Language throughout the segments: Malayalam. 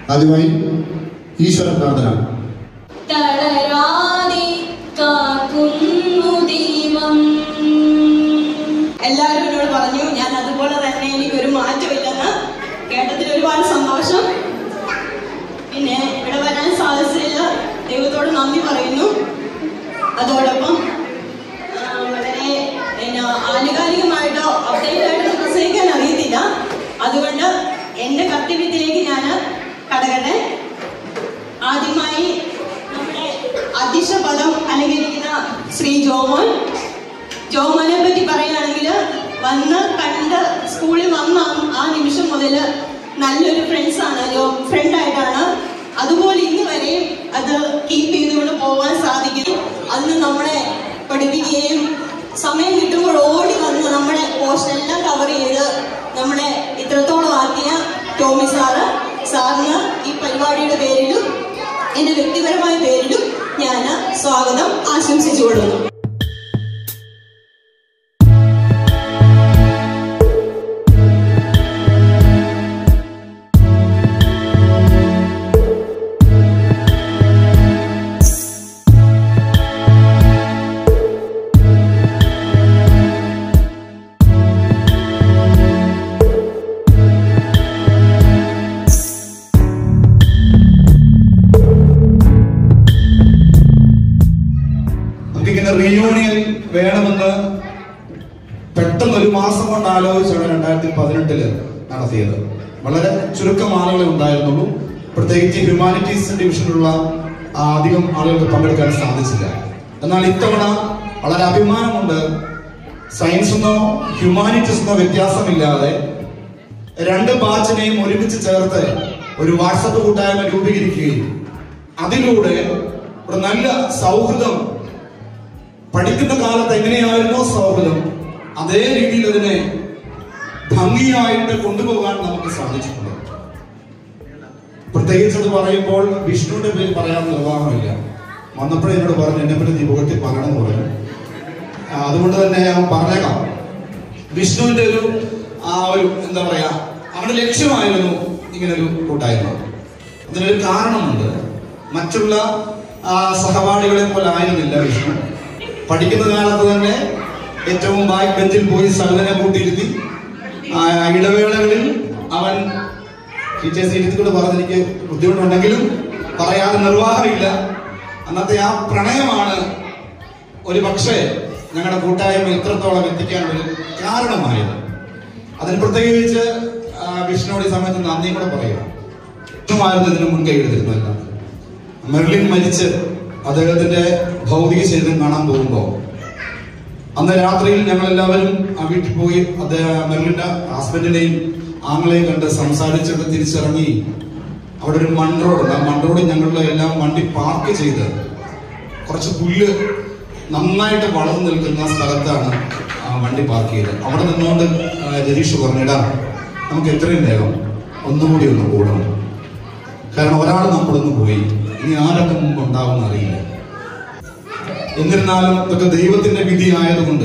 ആദ്യമായി ഈശ്വര പ്രാർത്ഥന. എല്ലാവരും എന്നോട് പറഞ്ഞു ഞാൻ അതുപോലെ തന്നെ എനിക്കൊരു മാറ്റമില്ലെന്ന്. കേട്ടതിൽ ഒരുപാട് സന്തോഷം. പിന്നെ ഇവിടെ വരാൻ സാധിച്ചില്ല, ദൈവത്തോട് നന്ദി പറയുന്നു. അതോടൊപ്പം വളരെ ആനുകാലികമായിട്ടോ അപ്ഡേറ്റ് ആയിട്ടോ പ്രസംഗിക്കാൻ അറിയത്തില്ല. അതുകൊണ്ട് എൻ്റെ കർത്തവ്യത്തിലേക്ക് ഞാൻ കടകട്ടെ. ആദ്യമായി നമ്മുടെ അധ്യക്ഷ പദം അലങ്കരിക്കുന്ന ശ്രീ ജോമോനെ പറ്റി പറയുകയാണെങ്കിൽ വന്ന് കണ്ട് സ്കൂളിൽ വന്ന ആ നിമിഷം മുതൽ നല്ലൊരു ഫ്രണ്ടായിട്ടാണ്. അതുപോലെ ഇന്ന് വരെയും അത് കീപ്പ് ചെയ്തുകൊണ്ട് പോകാൻ സാധിക്കും. അന്ന് നമ്മളെ പഠിപ്പിക്കുകയും സമയം കിട്ടുമ്പോൾ ഓടി വന്ന് നമ്മുടെ പോസ്റ്റ് എല്ലാം കവർ ചെയ്ത് നമ്മളെ ഇത്രത്തോളം ആക്കിയ ടോമി സാറിന് ഈ പരിപാടിയുടെ പേരിലും എൻ്റെ വ്യക്തിപരമായ പേരിലും ഞാൻ സ്വാഗതം ആശംസിച്ചു കൊടുക്കുന്നു. റീയൂണിയൻ വേണമെന്ന് പെട്ടെന്ന് ഒരു മാസം കൊണ്ട് ആലോചിച്ചാണ് 2018 നടത്തിയത്. വളരെ ചുരുക്കം ആളുകളെ ഉണ്ടായിരുന്നുള്ളൂ. പ്രത്യേകിച്ച് ഹ്യൂമാനിറ്റീസ് ഡിവിഷനിലുള്ള അധികം ആളുകൾക്ക് പങ്കെടുക്കാൻ സാധിച്ചില്ല. എന്നാൽ ഇത്തവണ വളരെ അഭിമാനമുണ്ട്. സയൻസെന്നോ ഹ്യൂമാനിറ്റീസെന്നോ വ്യത്യാസമില്ലാതെ രണ്ട് ബാച്ചിനെയും ഒരുമിച്ച് ചേർത്ത് ഒരു വാട്സപ്പ് കൂട്ടായ്മ രൂപീകരിക്കുകയും അതിലൂടെ ഒരു നല്ല സൗഹൃദം, പഠിക്കുന്ന കാലത്ത് എങ്ങനെയായിരുന്നോ സൗഹൃദം, അതേ രീതിയിൽ അതിനെ ഭംഗിയായിട്ട് കൊണ്ടുപോകാൻ നമുക്ക് സാധിച്ചിട്ടുണ്ട്. പ്രത്യേകിച്ച് അത് പറയുമ്പോൾ വിഷ്ണുവിന്റെ പേര് പറയാൻ നിർവാഹമില്ല. വന്നപ്പോഴേ എന്നോട് പറഞ്ഞു എന്നെപ്പറ്റി നീ പുകഴ്ത്തി പറയണമെന്ന് പറഞ്ഞു. അതുകൊണ്ട് തന്നെ ഞാൻ പറഞ്ഞേക്കാം. വിഷ്ണുവിന്റെ ഒരു എന്താ പറയാ, അവന്റെ ലക്ഷ്യമായിരുന്നു ഇങ്ങനൊരു കൂട്ടായ്മ. അതിനൊരു കാരണമുണ്ട്. മറ്റുള്ള സഹപാഠികളെ പോലെ ആയിരുന്നില്ല വിഷ്ണു. പഠിക്കുന്ന കാലത്ത് തന്നെ ഏറ്റവും ബാക്ക് ബെഞ്ചിൽ പോയി സകലനെ കൂട്ടിയിരുത്തി ഇടവേളകളിൽ അവൻ ടീച്ചേഴ്സ് ഇരുത്തിക്കൊണ്ട് പറഞ്ഞെനിക്ക് ബുദ്ധിമുട്ടുണ്ടെങ്കിലും പറയാതെ നിർവാഹമില്ല. അന്നത്തെ ആ പ്രണയമാണ് ഒരു പക്ഷേ ഞങ്ങളുടെ കൂട്ടായ്മ ഇത്രത്തോളം എത്തിക്കാനൊരു കാരണമായത്. അതിന് പ്രത്യേകിച്ച് വിഷ്ണുവോട് ഈ സമയത്ത് നന്ദിയും കൂടെ പറയുക. വിഷ്ണുവായിരുന്നു ഇതിന് മുൻകൈ എടുത്തിരുന്നല്ല. മെർലിൻ മരിച്ച് അദ്ദേഹത്തിന്റെ ഭൗതിക ശരീരം കാണാൻ പോകുമ്പോൾ അന്ന് രാത്രിയിൽ ഞങ്ങൾ എല്ലാവരും ആ വീട്ടിൽ പോയി മെർലിന്റെ ഹസ്ബൻഡിനെയും ആങ്ങളെയും കണ്ട് സംസാരിച്ചിട്ട് തിരിച്ചിറങ്ങി. അവിടെ ഒരു മൺറോഡ്, ആ മൺറോഡ് ഞങ്ങളുടെ എല്ലാം വണ്ടി പാർക്ക് ചെയ്ത് കുറച്ച് പുല്ല് നന്നായിട്ട് വളർന്നു നിൽക്കുന്ന സ്ഥലത്താണ് ആ വണ്ടി പാർക്ക് ചെയ്തത്. അവിടെ നിന്നുകൊണ്ട് രതീഷ് പറഞ്ഞിടാ നമുക്ക് എത്രയും വേഗം ഒന്നുകൂടി ഒന്ന് കൂടണം. കാരണം ഒരാൾ നമ്മളൊന്ന് പോയി, ഇനി ആരൊക്കെ മുമ്പ് ഉണ്ടാവുമെന്ന് അറിയില്ല. എന്നിരുന്നാലും ഇതൊക്കെ ദൈവത്തിന്റെ വിധി ആയതുകൊണ്ട്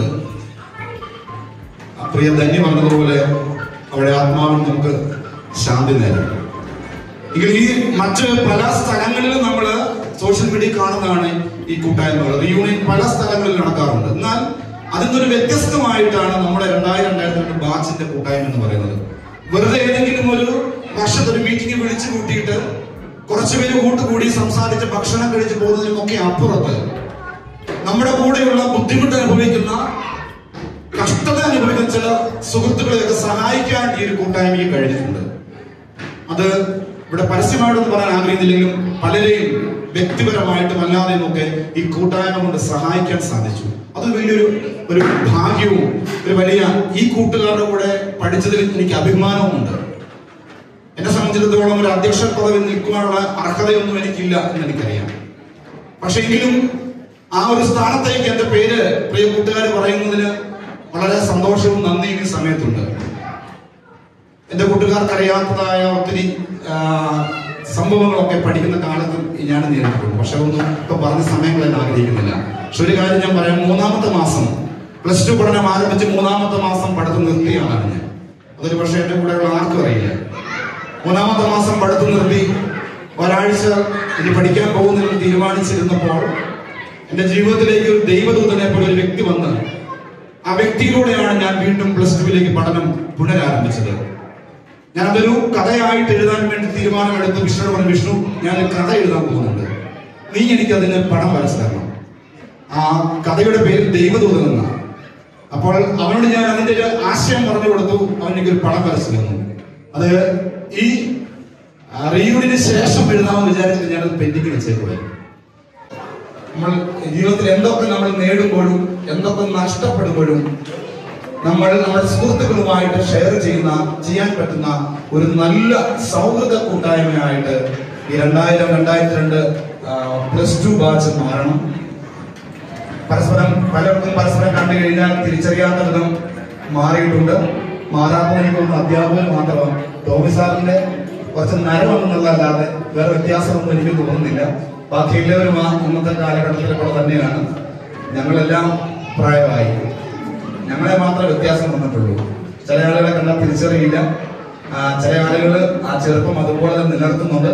പ്രിയ ധന്യ പറഞ്ഞതുപോലെ അവിടെ ആത്മാവിൽ നമുക്ക് ശാന്തി നേടും. എങ്കിൽ ഈ മറ്റ് പല സ്ഥലങ്ങളിലും നമ്മൾ സോഷ്യൽ മീഡിയ കാണുന്നതാണ് ഈ കൂട്ടായ്മകൾ. റീയൂണിയൻ പല സ്ഥലങ്ങളിൽ നടക്കാറുണ്ട്. എന്നാൽ അതിൽ നിന്നൊരു വ്യത്യസ്തമായിട്ടാണ് നമ്മുടെ 2022 ബാച്ചിന്റെ കൂട്ടായ്മ എന്ന് പറയുന്നത്. വെറുതെ ഏതെങ്കിലും ഒരു വർഷത്തൊരു മീറ്റിംഗ് വിളിച്ചു കൂട്ടിയിട്ട് കുറച്ചുപേര് കൂട്ടുകൂടി സംസാരിച്ച് ഭക്ഷണം കഴിച്ച് പോകുന്നതിനൊക്കെ അപ്പുറത്ത് നമ്മുടെ കൂടെയുള്ള ബുദ്ധിമുട്ട് അനുഭവിക്കുന്ന, കഷ്ടത അനുഭവിക്കുന്ന ചില സുഹൃത്തുക്കളെയൊക്കെ സഹായിക്കാൻ ഈ ഒരു കൂട്ടായ്മയ്ക്ക് കഴിഞ്ഞിട്ടുണ്ട്. അത് ഇവിടെ പരസ്യമായിട്ടൊന്നും പറയാൻ ആഗ്രഹിക്കുന്നില്ലെങ്കിലും പലരെയും വ്യക്തിപരമായിട്ടും അല്ലാതെയും ഒക്കെ ഈ കൂട്ടായ്മ കൊണ്ട് സഹായിക്കാൻ സാധിച്ചു. അത് വലിയൊരു ഭാഗ്യവും ഒരു വലിയ ഈ കൂട്ടുകാരുടെ കൂടെ പഠിച്ചതിൽ എനിക്ക് അഭിമാനവുമുണ്ട്. എന്നെ സംബന്ധിച്ചിടത്തോളം ഒരു അധ്യക്ഷ പദവി നിൽക്കുവാനുള്ള അർഹതയൊന്നും എനിക്കില്ല എന്ന് എനിക്കറിയാം. പക്ഷെ എങ്കിലും ആ ഒരു സ്ഥാനത്തേക്ക് എന്റെ പേര് പ്രിയ കൂട്ടുകാർ പറയുന്നതിന് വളരെ സന്തോഷവും നന്ദിയും ഈ സമയത്തുണ്ട്. എന്റെ കൂട്ടുകാർക്ക് അറിയാത്തതായ ഒത്തിരി സംഭവങ്ങളൊക്കെ പഠിക്കുന്ന കാലത്ത് ഞാൻ നേരിട്ടിട്ടുണ്ട്. പക്ഷെ ഒന്നും ഇപ്പൊ പറഞ്ഞ സമയങ്ങൾ ഞാൻ ആഗ്രഹിക്കുന്നില്ല. പക്ഷെ ഒരു കാര്യം ഞാൻ പറയാം, 3-ാമത്തെ മാസം +2 പഠനം ആരംഭിച്ച് 3-ാമത്തെ മാസം പഠിത്തം നിർത്തിയാണ് ഞാൻ. അതൊരു പക്ഷെ എന്റെ കൂടെയുള്ള ആർക്കും അറിയില്ല. 3-ാമത്തെ മാസം പഠിത്തം നിർത്തി ഒരാഴ്ച ഇത് പഠിക്കാൻ പോകുന്നതിന് തീരുമാനിച്ചിരുന്നപ്പോൾ എൻ്റെ ജീവിതത്തിലേക്ക് ഒരു ദൈവദൂതനെ പോലെ ഒരു വ്യക്തി വന്ന് ആ വ്യക്തിയിലൂടെയാണ് ഞാൻ വീണ്ടും +2 പഠനം പുനരാരംഭിച്ചത്. ഞാൻ അതൊരു കഥയായിട്ട് എഴുതാൻ വേണ്ടി തീരുമാനമെടുത്ത് വിഷ്ണുവോട് പറഞ്ഞു, വിഷ്ണു, ഞാൻ ഒരു കഥ എഴുതാൻ പോകുന്നുണ്ട്, നീ എനിക്ക് അതിന് പടം വരച്ചു തരണം. ആ കഥയുടെ പേര് ദൈവദൂതൻ എന്നാണ്. അപ്പോൾ അവനോട് ഞാൻ അതിന്റെ ഒരു ആശയം പറഞ്ഞു കൊടുത്തു. അവൻ എനിക്കൊരു പടം വരച്ചു തന്നു. അത് ഈ റീയൂണിയന് ശേഷം എഴുതാമെന്ന് വിചാരിച്ചിട്ട് ഞാനത് പെൻഡിങ് വെച്ചേക്കൂടെ. നമ്മൾ ജീവിതത്തിൽ എന്തൊക്കെ നമ്മൾ നേടുമ്പോഴും എന്തൊക്കെ നഷ്ടപ്പെടുമ്പോഴും നമ്മൾ നമ്മുടെ സുഹൃത്തുക്കളുമായിട്ട് ഷെയർ ചെയ്യാൻ പറ്റുന്ന ഒരു നല്ല സൗഹൃദ കൂട്ടായ്മയായിട്ട് ഈ 2000-2002 +2 ബാച്ച് മാറണം. പലർക്കും പരസ്പരം കണ്ടു കഴിഞ്ഞാൽ തിരിച്ചറിയാത്ത വിധം മാറിയിട്ടുണ്ട്. മാറാത്തവനിക്കൊന്നും അധ്യാപകർ മാത്രമാണ്. ടോമി സാറിന്റെ കുറച്ച് നരവെന്നുള്ളതല്ലാതെ വേറെ വ്യത്യാസമൊന്നും എനിക്ക് തോന്നുന്നില്ല. ബാക്കി എല്ലാവരും ഇന്നത്തെ കാലഘട്ടത്തിലൂടെ തന്നെയാണ്. ഞങ്ങളെല്ലാം പ്രായമായി, ഞങ്ങളെ മാത്രമേ വ്യത്യാസം വന്നിട്ടുള്ളൂ. ചില ആളുകളെ കണ്ടാൽ തിരിച്ചറിയില്ല, ചില ആളുകൾ ആ ചെറുപ്പം അതുപോലെ തന്നെ നിലനിർത്തുന്നുണ്ട്.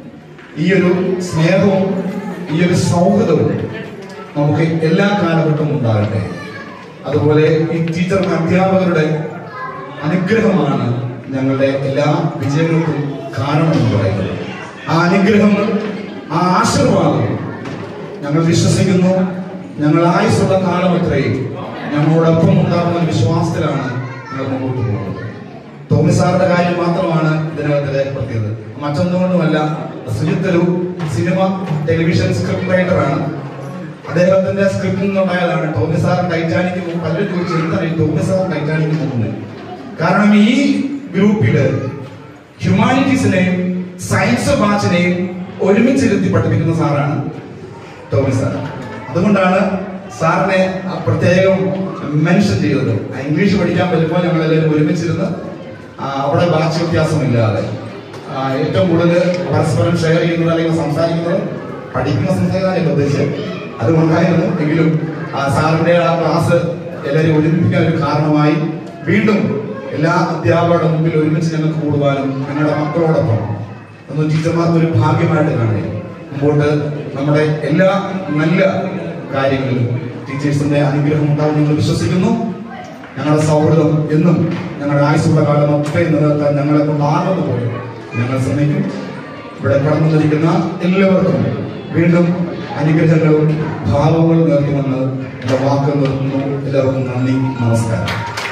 ഈ ഒരു സ്നേഹവും ഈ ഒരു സൗഹൃദവും നമുക്ക് എല്ലാ കാലഘട്ടവും ഉണ്ടാകട്ടെ. അതുപോലെ ഈ ടീച്ചർമാർ, അധ്യാപകരുടെ അനുഗ്രഹമാണ് ഞങ്ങളുടെ എല്ലാ വിജയങ്ങൾക്കും കാരണമെന്ന് പറയുന്നത്. ആ അനുഗ്രഹങ്ങൾ, ആ ആശീർവാദം ഞങ്ങൾ വിശ്വസിക്കുന്നു. ഞങ്ങൾ ആയുസ്സുള്ള കാലം അത്രയും ഞങ്ങളോടൊപ്പം ഉണ്ടാകുന്ന വിശ്വാസത്തിലാണ് ഞങ്ങൾ മുമ്പോട്ട് പോകുന്നത്. ടോമി സാറിന്റെ കാര്യം മാത്രമാണ് ഇതിനകത്ത് രേഖപ്പെടുത്തിയത്. മറ്റൊന്നുകൊണ്ടുമല്ല, സുജിത്ത് സിനിമ ടെലിവിഷൻ സ്ക്രിപ്റ്റ് റൈറ്ററാണ്. അദ്ദേഹത്തിന്റെ സ്ക്രിപ്റ്റിൽ നിന്നുണ്ടായതാണ് ടോമി സാർ ടൈറ്റാനിക്. പലരും ചോദിച്ചു എന്താണ് ഈ ടോമി സാർ ടൈറ്റാനിക് പോകുന്നത്? കാരണം ഈ ഗ്രൂപ്പില് ഹ്യൂമാനിറ്റീസിനെയും സയൻസ് ബാച്ചിനെയും ഒരുമിച്ചിരുത്തി പഠിപ്പിക്കുന്ന സാറാണ് ടോമി സാർ. അതുകൊണ്ടാണ് സാറിനെ പ്രത്യേകം മെൻഷൻ ചെയ്തത്. ഇംഗ്ലീഷ് പഠിക്കാൻ വരുമ്പോൾ ഞങ്ങൾ എല്ലാവരും ഒരുമിച്ചിരുന്ന് അവിടെ ബാച്ച് വ്യത്യാസമില്ലാതെ ഏറ്റവും കൂടുതൽ പരസ്പരം ഷെയർ ചെയ്യുന്നത് അല്ലെങ്കിൽ സംസാരിക്കുന്നത് പഠിക്കുന്ന സംസാരിക്കാനൊക്കെ ഉദ്ദേശിച്ച് അതുകൊണ്ടായിരുന്നു. എങ്കിലും സാറിന്റെ ആ ക്ലാസ് എല്ലാവരും ഒരുമിപ്പിക്കാൻ ഒരു കാരണമായി. വീണ്ടും എല്ലാ അധ്യാപകരുടെ മുമ്പിൽ ഒരുമിച്ച് ഞങ്ങൾക്ക് കൂടുവാനും ഞങ്ങളുടെ മക്കളോടൊപ്പം ഒന്ന് ടീച്ചർമാർക്ക് ഒരു ഭാഗ്യമായിട്ട് കാണുക. മുമ്പോട്ട് നമ്മുടെ എല്ലാ നല്ല കാര്യങ്ങളിലും ടീച്ചേഴ്സിന്റെ അനുഗ്രഹം ഉണ്ടാവും ഞങ്ങൾ വിശ്വസിക്കുന്നു. ഞങ്ങളുടെ സൗഹൃദം എന്നും ഞങ്ങളുടെ ആയുസ്സുള്ള കാലം ഒക്കെ നിലനിർത്താൻ ഞങ്ങളെ കൊണ്ടാകുന്നത് പോലെ ഞങ്ങൾ ശ്രമിക്കും. ഇവിടെ കടന്നു നിൽക്കുന്ന എല്ലാവർക്കും വീണ്ടും അനുഗ്രഹങ്ങളും ഭാവങ്ങളും നേർത്തുമെന്ന് എന്റെ വാക്ക് നിർത്തുന്നു. എല്ലാവർക്കും നന്ദി, നമസ്കാരം.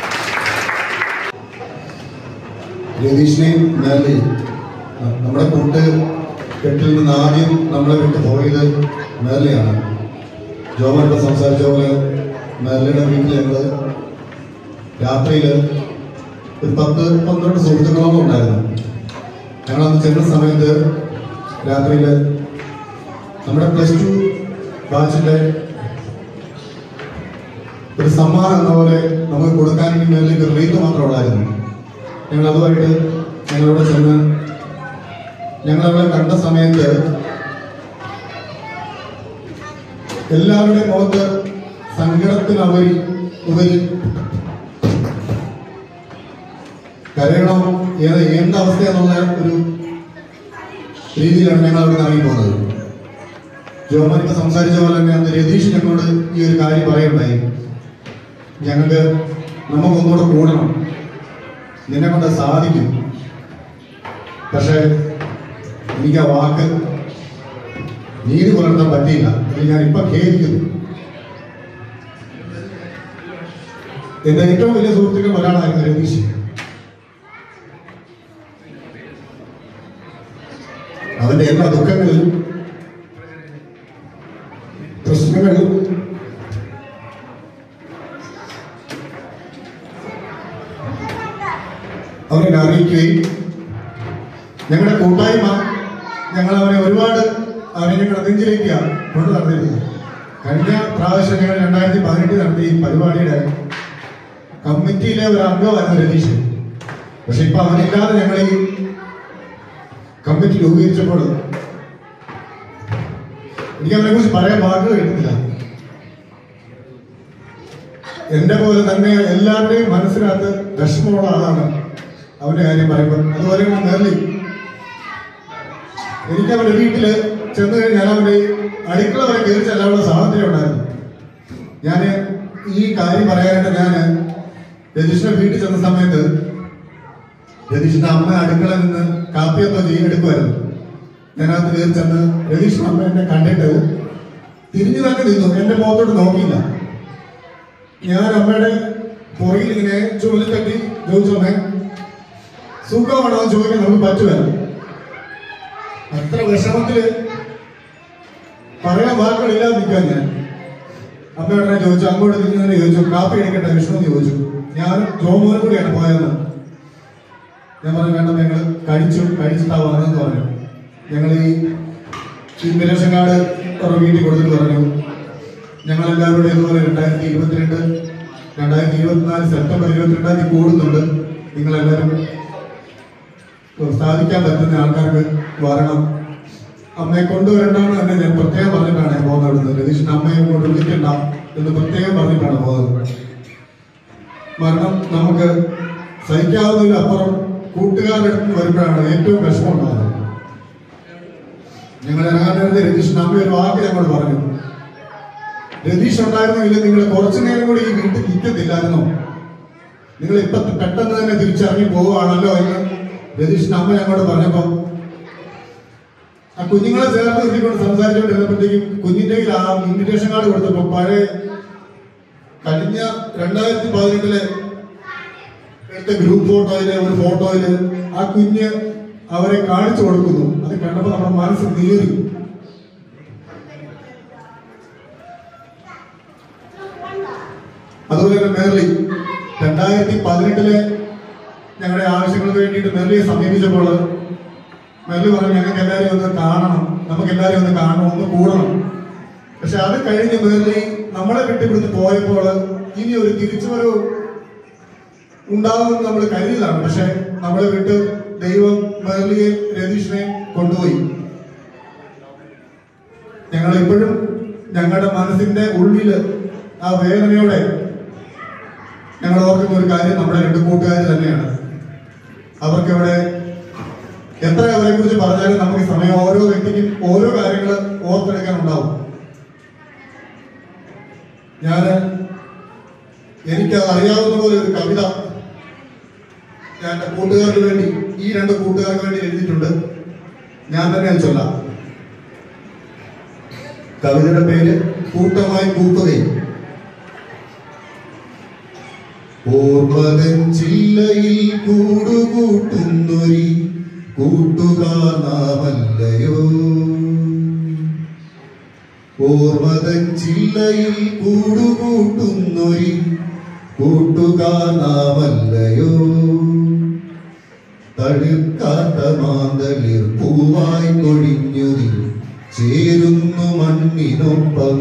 രതീഷിനെയും മേലയും നമ്മുടെ കൂട്ടുകെട്ടിൽ നിന്ന് ആദ്യം നമ്മളെ വിട്ട് പോയത് മേലയാണ്. ജോമോട്ട് സംസാരിച്ച പോലെ മേലയുടെ വീട്ടിൽ ഞങ്ങൾ രാത്രിയിൽ ഒരു 10-12 സുഹൃത്തുക്കളൊന്നും ഉണ്ടായിരുന്നു. ഞങ്ങളന്ന് ചെന്ന സമയത്ത് രാത്രിയിൽ നമ്മുടെ +2 ബാച്ചിന്റെ ഒരു സമ്മാനം എന്ന പോലെ നമുക്ക് കൊടുക്കാൻ മേലേക്ക് ഒരു റീത്ത് മാത്രം ഉള്ളായിരുന്നു. ഞങ്ങൾ അതുമായിട്ട് ഞങ്ങളോട് ചെന്ന് ഞങ്ങളവിടെ കണ്ട സമയത്ത് എല്ലാവരുടെയും മുഖത്ത് സങ്കടത്തിന് ഉപരി കരയണം എന്തവസ്ഥയെന്നുള്ള ഒരു രീതിയിലാണ് ഞങ്ങൾ അവിടെ ഇറങ്ങി പോകുന്നത്. ജോമോനിക്ക് സംസാരിച്ച പോലെ തന്നെ അന്ന് രതീഷ് ഞങ്ങളോട് ഈ ഒരു കാര്യം പറയുണ്ടായി. നമുക്കൊന്നുകൂടെ കൂടണം, നിന്നെ കൊണ്ട് സാധിക്കും. പക്ഷെ എനിക്ക് ആ വാക്ക് നീതി പുലർത്താൻ പറ്റിയില്ല. ഞാൻ ഇപ്പൊ ഖേദിക്കുന്നു. എന്റെ ഏറ്റവും വലിയ സുഹൃത്തുക്കൾ ഒരാളായിരുന്നു രതീഷ്. അവന്റെ എല്ലാ ദുഃഖങ്ങളിലും പ്രശ്നങ്ങളിലും അവനെ അറിയിക്കുകയും ഞങ്ങളുടെ കൂട്ടായ്മ ഞങ്ങളവനെ ഞങ്ങളുടെ നെഞ്ചിലേക്ക് കൊണ്ടു നടന്നിരുന്നു. കഴിഞ്ഞ പ്രാവശ്യം ഞങ്ങൾ 2018 നടത്തിയ ഈ പരിപാടിയുടെ കമ്മിറ്റിയിലെ ഒരു അംഗമായിരുന്നു രതീഷ്. പക്ഷെ ഇപ്പൊ അവനില്ലാതെ ഞങ്ങൾ ഈ കമ്മിറ്റി രൂപീകരിച്ചപ്പോൾ എനിക്ക് അവനെ കുറിച്ച് പറയാൻ വാക്കുകൾ കിട്ടുന്നില്ല. എന്റെ പോലെ തന്നെ എല്ലാവരുടെയും മനസ്സിനകത്ത് വിഷമമുള്ള ആളാണ് അവന്റെ കാര്യം പറയുമ്പോൾ. അതുപോലെ മേർലി എനിക്ക് അവരുടെ വീട്ടില് ചെന്ന് കഴിഞ്ഞാൽ അവരുടെ അടുക്കള വരെ കയറി ചെല്ലാനുള്ള സ്വാതന്ത്ര്യം ഉണ്ടായിരുന്നു. ഞാൻ ഈ കാര്യം പറയാനായിട്ട് ഞാൻ രതീഷിന്റെ വീട്ടിൽ ചെന്ന സമയത്ത് രതീഷിന്റെ അമ്മ അടുക്കളയിൽ നിന്ന് കാപ്പിയൊക്കെ എടുക്കുമായിരുന്നു. ഞാനകത്ത് കയറി ചെന്ന് രതീഷിന്റെ അമ്മ എന്നെ കണ്ടിട്ട് തിരിഞ്ഞു തന്നെ നിന്നു, എന്റെ മുഖത്തോട്ട് നോക്കിയില്ല. ഞാൻ അമ്മയുടെ പുറകിൽ ഇങ്ങനെ ചുമലി തട്ടി ചോദിച്ചോമേ സുഖമാണോ എന്ന് ചോദിക്കാൻ നമുക്ക് പറ്റുമല്ലോ. അത്ര വിഷമത്തില് പറയാൻ വാക്കുകളില്ലാതെ നിൽക്കാൻ ഞാൻ അമ്മയോടെ ചോദിച്ചു, അങ്ങോട്ട് തിരിഞ്ഞു തന്നെ ചോദിച്ചു, കാപ്പി കഴിക്കട്ടെ വിഷ്ണു എന്ന് ചോദിച്ചു. ഞാൻ ജോമോനും കൂടിയാണ് പോയത്. ഞാൻ പറഞ്ഞു വേണ്ട, ഞങ്ങൾ കഴിച്ചിട്ടാ വന്നതെന്ന് പറഞ്ഞു. ഞങ്ങൾ ഈ റേഷൻകാർഡ് വീട്ടിൽ കൊടുത്തിട്ട് പറഞ്ഞു ഞങ്ങളെല്ലാവരോടും ഇതുപോലെ 2024 സെപ്റ്റംബർ 22 കൂടുന്നുണ്ട്, നിങ്ങളെല്ലാവരും സാധിക്കാൻ പറ്റുന്ന ആൾക്കാർക്ക് വരണം, അമ്മയെ കൊണ്ടുവരണ്ടെന്ന് തന്നെ ഞാൻ പ്രത്യേകം പറഞ്ഞിട്ടാണ് ഞാൻ പോകുന്നത്. രതീഷിന്റെ അമ്മയെ കൊണ്ട് വിളിക്കണ്ട എന്ന് പ്രത്യേകം പറഞ്ഞിട്ടാണ് പോകുന്നത്. മരണം നമുക്ക് സഹിക്കാവുന്നതിലപ്പുറം കൂട്ടുകാരുടെ അടുത്ത് വരുമ്പോഴാണ് ഏറ്റവും വിഷമം ഉണ്ടാകുന്നത്. ഞങ്ങൾ ഇറങ്ങാൻ നേരത്തെ രതീഷിന്റെ അമ്മ ഒരു വാക്ക് ഞങ്ങളോട് പറഞ്ഞു, രതീഷ് ഉണ്ടായിരുന്നെങ്കിൽ നിങ്ങൾ കുറച്ചു നേരം കൂടി ഈ വീട്ടിൽ നിൽക്കത്തില്ലായിരുന്നോ, നിങ്ങൾ ഇപ്പൊ പെട്ടെന്ന് തന്നെ തിരിച്ചറിഞ്ഞു പോവുകയാണല്ലോ എന്ന് രതീഷിന്റെ അമ്മ ഞങ്ങളോട് പറഞ്ഞപ്പോ ആ കുഞ്ഞുങ്ങളെ ചേർത്ത് നിർത്തിക്കൊണ്ട് സംസാരിച്ചുകൊണ്ടിരുന്നപ്പോഴത്തേക്കും കുഞ്ഞിന്റെ ആ ഇൻവിറ്റേഷൻ കാർഡ് കൊടുത്തപ്പോ പഴയ കഴിഞ്ഞ 2018 എടുത്ത ഗ്രൂപ്പ് ഫോട്ടോയില് ഒരു ഫോട്ടോയില് ആ കുഞ്ഞ് അവരെ കാണിച്ചു കൊടുക്കുന്നു. അത് കണ്ടപ്പോ നമ്മുടെ മനസ്സ് നീറി. അതുപോലെ തന്നെ മെർലി 2018 ഞങ്ങളുടെ ആവശ്യങ്ങൾക്ക് വേണ്ടിയിട്ട് മെർലിയെ സമീപിച്ചപ്പോൾ മെർലി പറഞ്ഞു ഞങ്ങൾക്ക് എല്ലാവരും ഒന്ന് കാണണം, നമുക്ക് എല്ലാവരും ഒന്ന് കാണണം, ഒന്ന് കൂടണം. പക്ഷെ അത് കഴിഞ്ഞ് മെർലി നമ്മളെ വിട്ടുപിടിച്ച് പോയപ്പോൾ ഇനി ഒരു തിരിച്ചുവരവ് ഉണ്ടാകുമെന്ന് നമ്മൾ കരുതിയതാണ്. പക്ഷെ നമ്മളെ വിട്ട് ദൈവം മെർലിയെ രതീഷിനെ കൊണ്ടുപോയി. ഞങ്ങളിപ്പോഴും ഞങ്ങളുടെ മനസ്സിന്റെ ഉള്ളില് ആ വേദനയോടെ ഞങ്ങൾ ഓർക്കുന്ന ഒരു കാര്യം നമ്മുടെ 2 കൂട്ടുകാർ തന്നെയാണ്. അവർക്കിവിടെ എത്ര അവരെ കുറിച്ച് പറഞ്ഞാലും നമുക്ക് സമയം ഓരോ വ്യക്തിക്കും ഓരോ കാര്യങ്ങൾ ഓർത്തെടുക്കാൻ ഉണ്ടാവും. എനിക്ക് അറിയാവുന്ന പോലെ ഒരു കവിത ഞാൻ എന്റെ കൂട്ടുകാർക്ക് വേണ്ടി, ഈ 2 കൂട്ടുകാർക്ക് വേണ്ടി എഴുതിയിട്ടുണ്ട്. ഞാൻ തന്നെ ചൊല്ലാം. കവിതയുടെ പേര് കൂട്ടമായി കൂട്ടുകയും. ഓർമ്മതൻ ചില്ലയിൽ കൂടുകൂട്ടുന്നൊരി കൂട്ടുകാർ നാമല്ലയോ, ഓർമ്മതൻ ചില്ലയിൽ കൂടുകൂട്ടുന്നൊരി കൂട്ടുകാർ നാമല്ലയോ, തടുക്കാത്ത മാന്തളിർ പൂവായി കൊഴിഞ്ഞുതിൽ ചേരുന്നു മണ്ണിനൊപ്പം,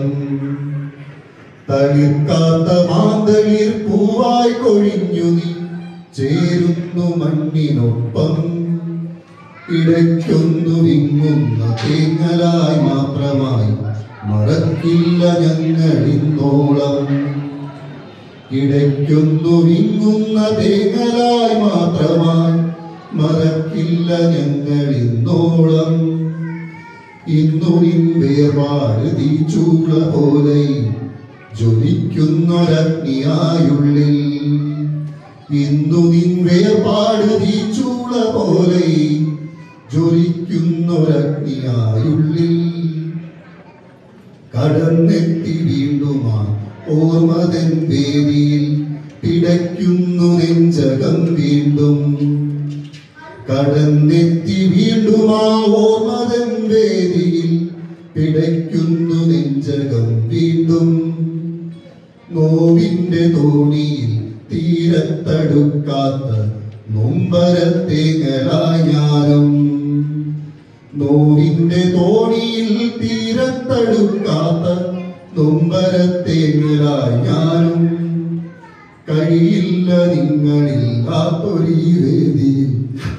തളിർക്കാത്ത മാന്തളിർ പൂവായി കൊഴിഞ്ഞു നീ ചേരുന്നു മണ്ണിനൊപ്പം, ഇടയ്ക്കൊന്നു വിങ്ങുന്ന തേങ്ങലായി മാത്രമായി മറക്കില്ല ഞങ്ങളിന്നോളം, ഇടയ്ക്കൊന്നു വിങ്ങുന്ന തേങ്ങലായി മാത്രമായി മറക്കില്ല ഞങ്ങളിന്നോളം, ഇന്നു നിൻ വേർപാട് തീച്ചൂള പോലെ ജ്വലിക്കുന്നൊരഗ്നിയായുള്ളിൽ, ഇന്നു നിൻ വേർപാട് തീച്ചൂള പോലെ ജ്വലിക്കുന്നൊരഗ്നിയായുള്ളിൽ, കടന്നെത്തി വീണ്ടുമാ ഓർമ്മതൻ വേദിയിൽ പിടയ്ക്കുന്നു നെഞ്ചകം വീണ്ടും, കടന്നെത്തി വീണ്ടുമാ ഓർമ്മതൻ വേദിയിൽ പിടയ്ക്കുന്നു നെഞ്ചകം വീണ്ടും, നോവിന്റെ തോണിയിൽ തീരത്തടുക്കാത്ത നൊമ്പരത്തേങ്ങലായി ഞാനും, നോവിന്റെ തോണിയിൽ തീരത്തടുക്കാത്ത നൊമ്പരത്തേങ്ങലായി ഞാനും, കഴിയില്ല നിങ്ങളില്ലാത്തൊരീ വേദിയിൽ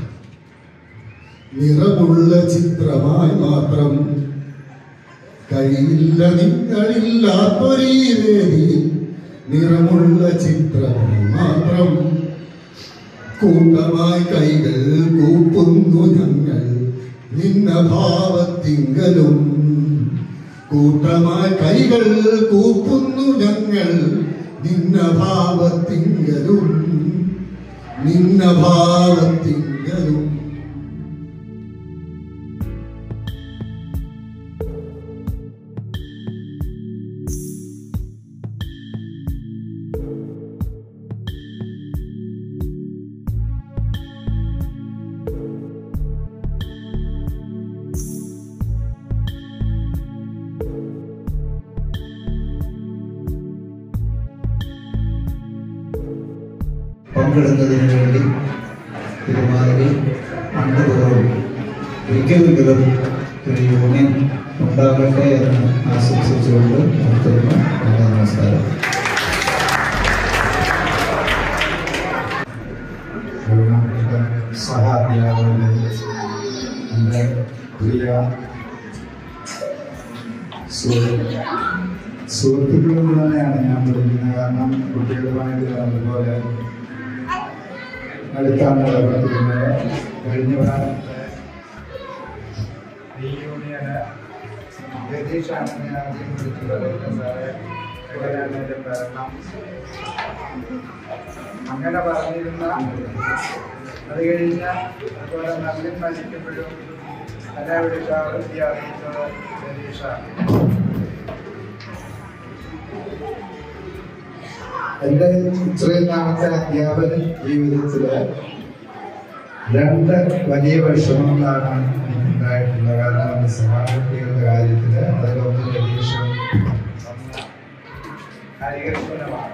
നിറമുള്ള ചിത്രമായി മാത്രം, കഴിയില്ല നിങ്ങളില്ലാത്തൊരീ വേദിയിൽ നിറമുള്ള ചിത്രമായി മാത്രം, കൂട്ടമായി കൈകൾ കൂപ്പുന്നു ഞങ്ങൾ നിന്ന ഭാവത്തിങ്കലും കൂട്ടമായി കൈകൾ കൂപ്പുന്നു ഞങ്ങൾ നിന്ന ഭാവത്തിങ്കലും നിന്ന ഭാവത്തിങ്കലും. പങ്കെടുത്തതിന് വേണ്ടി തിരുമാതിരി ആണ്ടുതോറും ഒരിക്കലെങ്കിലും ഒരു യൂണിയൻ ഉണ്ടാകട്ടെ എന്ന് ആശംസിച്ചുകൊണ്ട് നിർത്തുന്നു. നമസ്കാരം. സഹാധ്യാപകരെ, എൻ്റെ പ്രിയ സുഹൃത്തുക്കളിൽ തന്നെയാണ് ഞാൻ പഠിക്കുന്നത്. കാരണം കുട്ടികളുമായിട്ട് അതുപോലെ അടുത്താണ് ഇടപെടുന്നത്. കഴിഞ്ഞ പ്രാവശ്യത്തെ റീയൂണിയന് രതീഷാണ് ഞാൻ ആദ്യം വിളിച്ചത്. സാറേ എങ്ങനെയാണ് ഭരണം അങ്ങനെ പറഞ്ഞിരുന്ന അത് കഴിഞ്ഞ അതുപോലെ നല്ല മരിക്കുമ്പോഴും എന്നെ വിളിച്ച അവധി അറിയിച്ചത് രതീഷാണ്. എൻ്റെ ഇത്രയും നാളത്തെ അധ്യാപന ജീവിതത്തില് 2 വലിയ വിഷമങ്ങളാണ് ഉണ്ടായിട്ടുള്ളത്. കാരണം എൻ്റെ സഹപാഠികളുടെ കാര്യത്തില് അതിലൊന്ന് രതീഷും ഹരികൃഷ്ണനുമാണ്.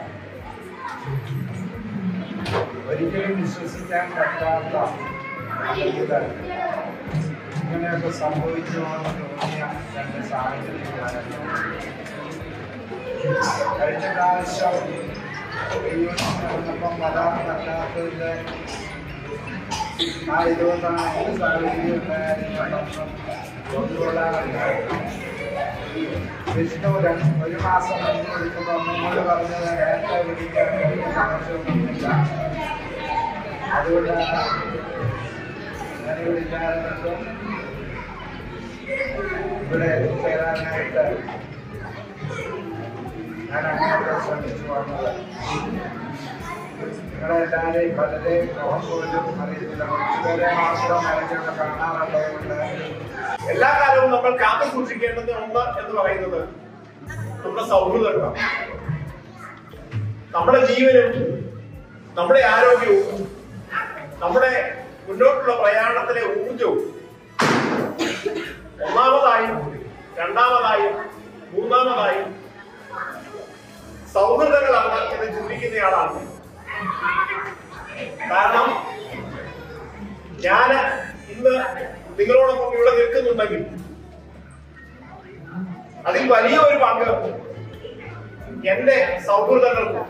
ഒരിക്കലും വിശ്വസിക്കാൻ പറ്റാത്ത ഇങ്ങനെയൊക്കെ സംഭവിച്ചുവെന്ന് തോന്നിയ 2 സാഹചര്യങ്ങളായിരുന്നു. കഴിഞ്ഞ പ്രാവശ്യം വന്നപ്പം വരാൻ പറ്റാത്തതിൻ്റെ ആ 20 എന്ത് സാഹചര്യം ഉണ്ടായാലും കൊണ്ടുകൊള്ളാനുണ്ടായിരുന്നു. വിഷ്ണു 1 മാസം കഴിഞ്ഞ് വിളിക്കുമ്പോൾ അമ്മയോട് പറഞ്ഞത് നേരത്തെ വിളിക്കാൻ ആവശ്യമൊന്നുമില്ല, അതുകൊണ്ടാണ് ഞാൻ വിളിക്കാറുള്ളതും ഇവിടെ എത്തിച്ചേരാനായിട്ട് ഞാൻ അങ്ങനെയൊക്കെ ശ്രമിച്ചു വന്നത്. നിങ്ങളെല്ലാവരെയും പലരെയും മുഖം പോലും അറിയത്തില്ല, കുറച്ചുപേരെ മാത്രം മരങ്ങളെ കാണാറുള്ളതുകൊണ്ട് എല്ലാ കാലവും നമ്മൾ കാത്തു സൂക്ഷിക്കേണ്ടത് ഒന്ന് എന്ന് പറയുന്നത് നമ്മുടെ സൗഹൃദമാണ്. നമ്മുടെ ജീവനും നമ്മുടെ ആരോഗ്യവും നമ്മുടെ മുന്നോട്ടുള്ള പ്രയാണത്തിലെ ഊർജവും ഒന്നാമതായും രണ്ടാമതായും മൂന്നാമതായും സൗഹൃദങ്ങളാണ് എന്ന് ചിന്തിക്കുന്നയാളാണ്. കാരണം ഞാൻ ഇന്ന് നിങ്ങളോടൊപ്പം ഇവിടെ നിൽക്കുന്നുണ്ടെങ്കിൽ അതിൽ വലിയൊരു പങ്ക് എന്റെ സൗഹൃദങ്ങൾക്കും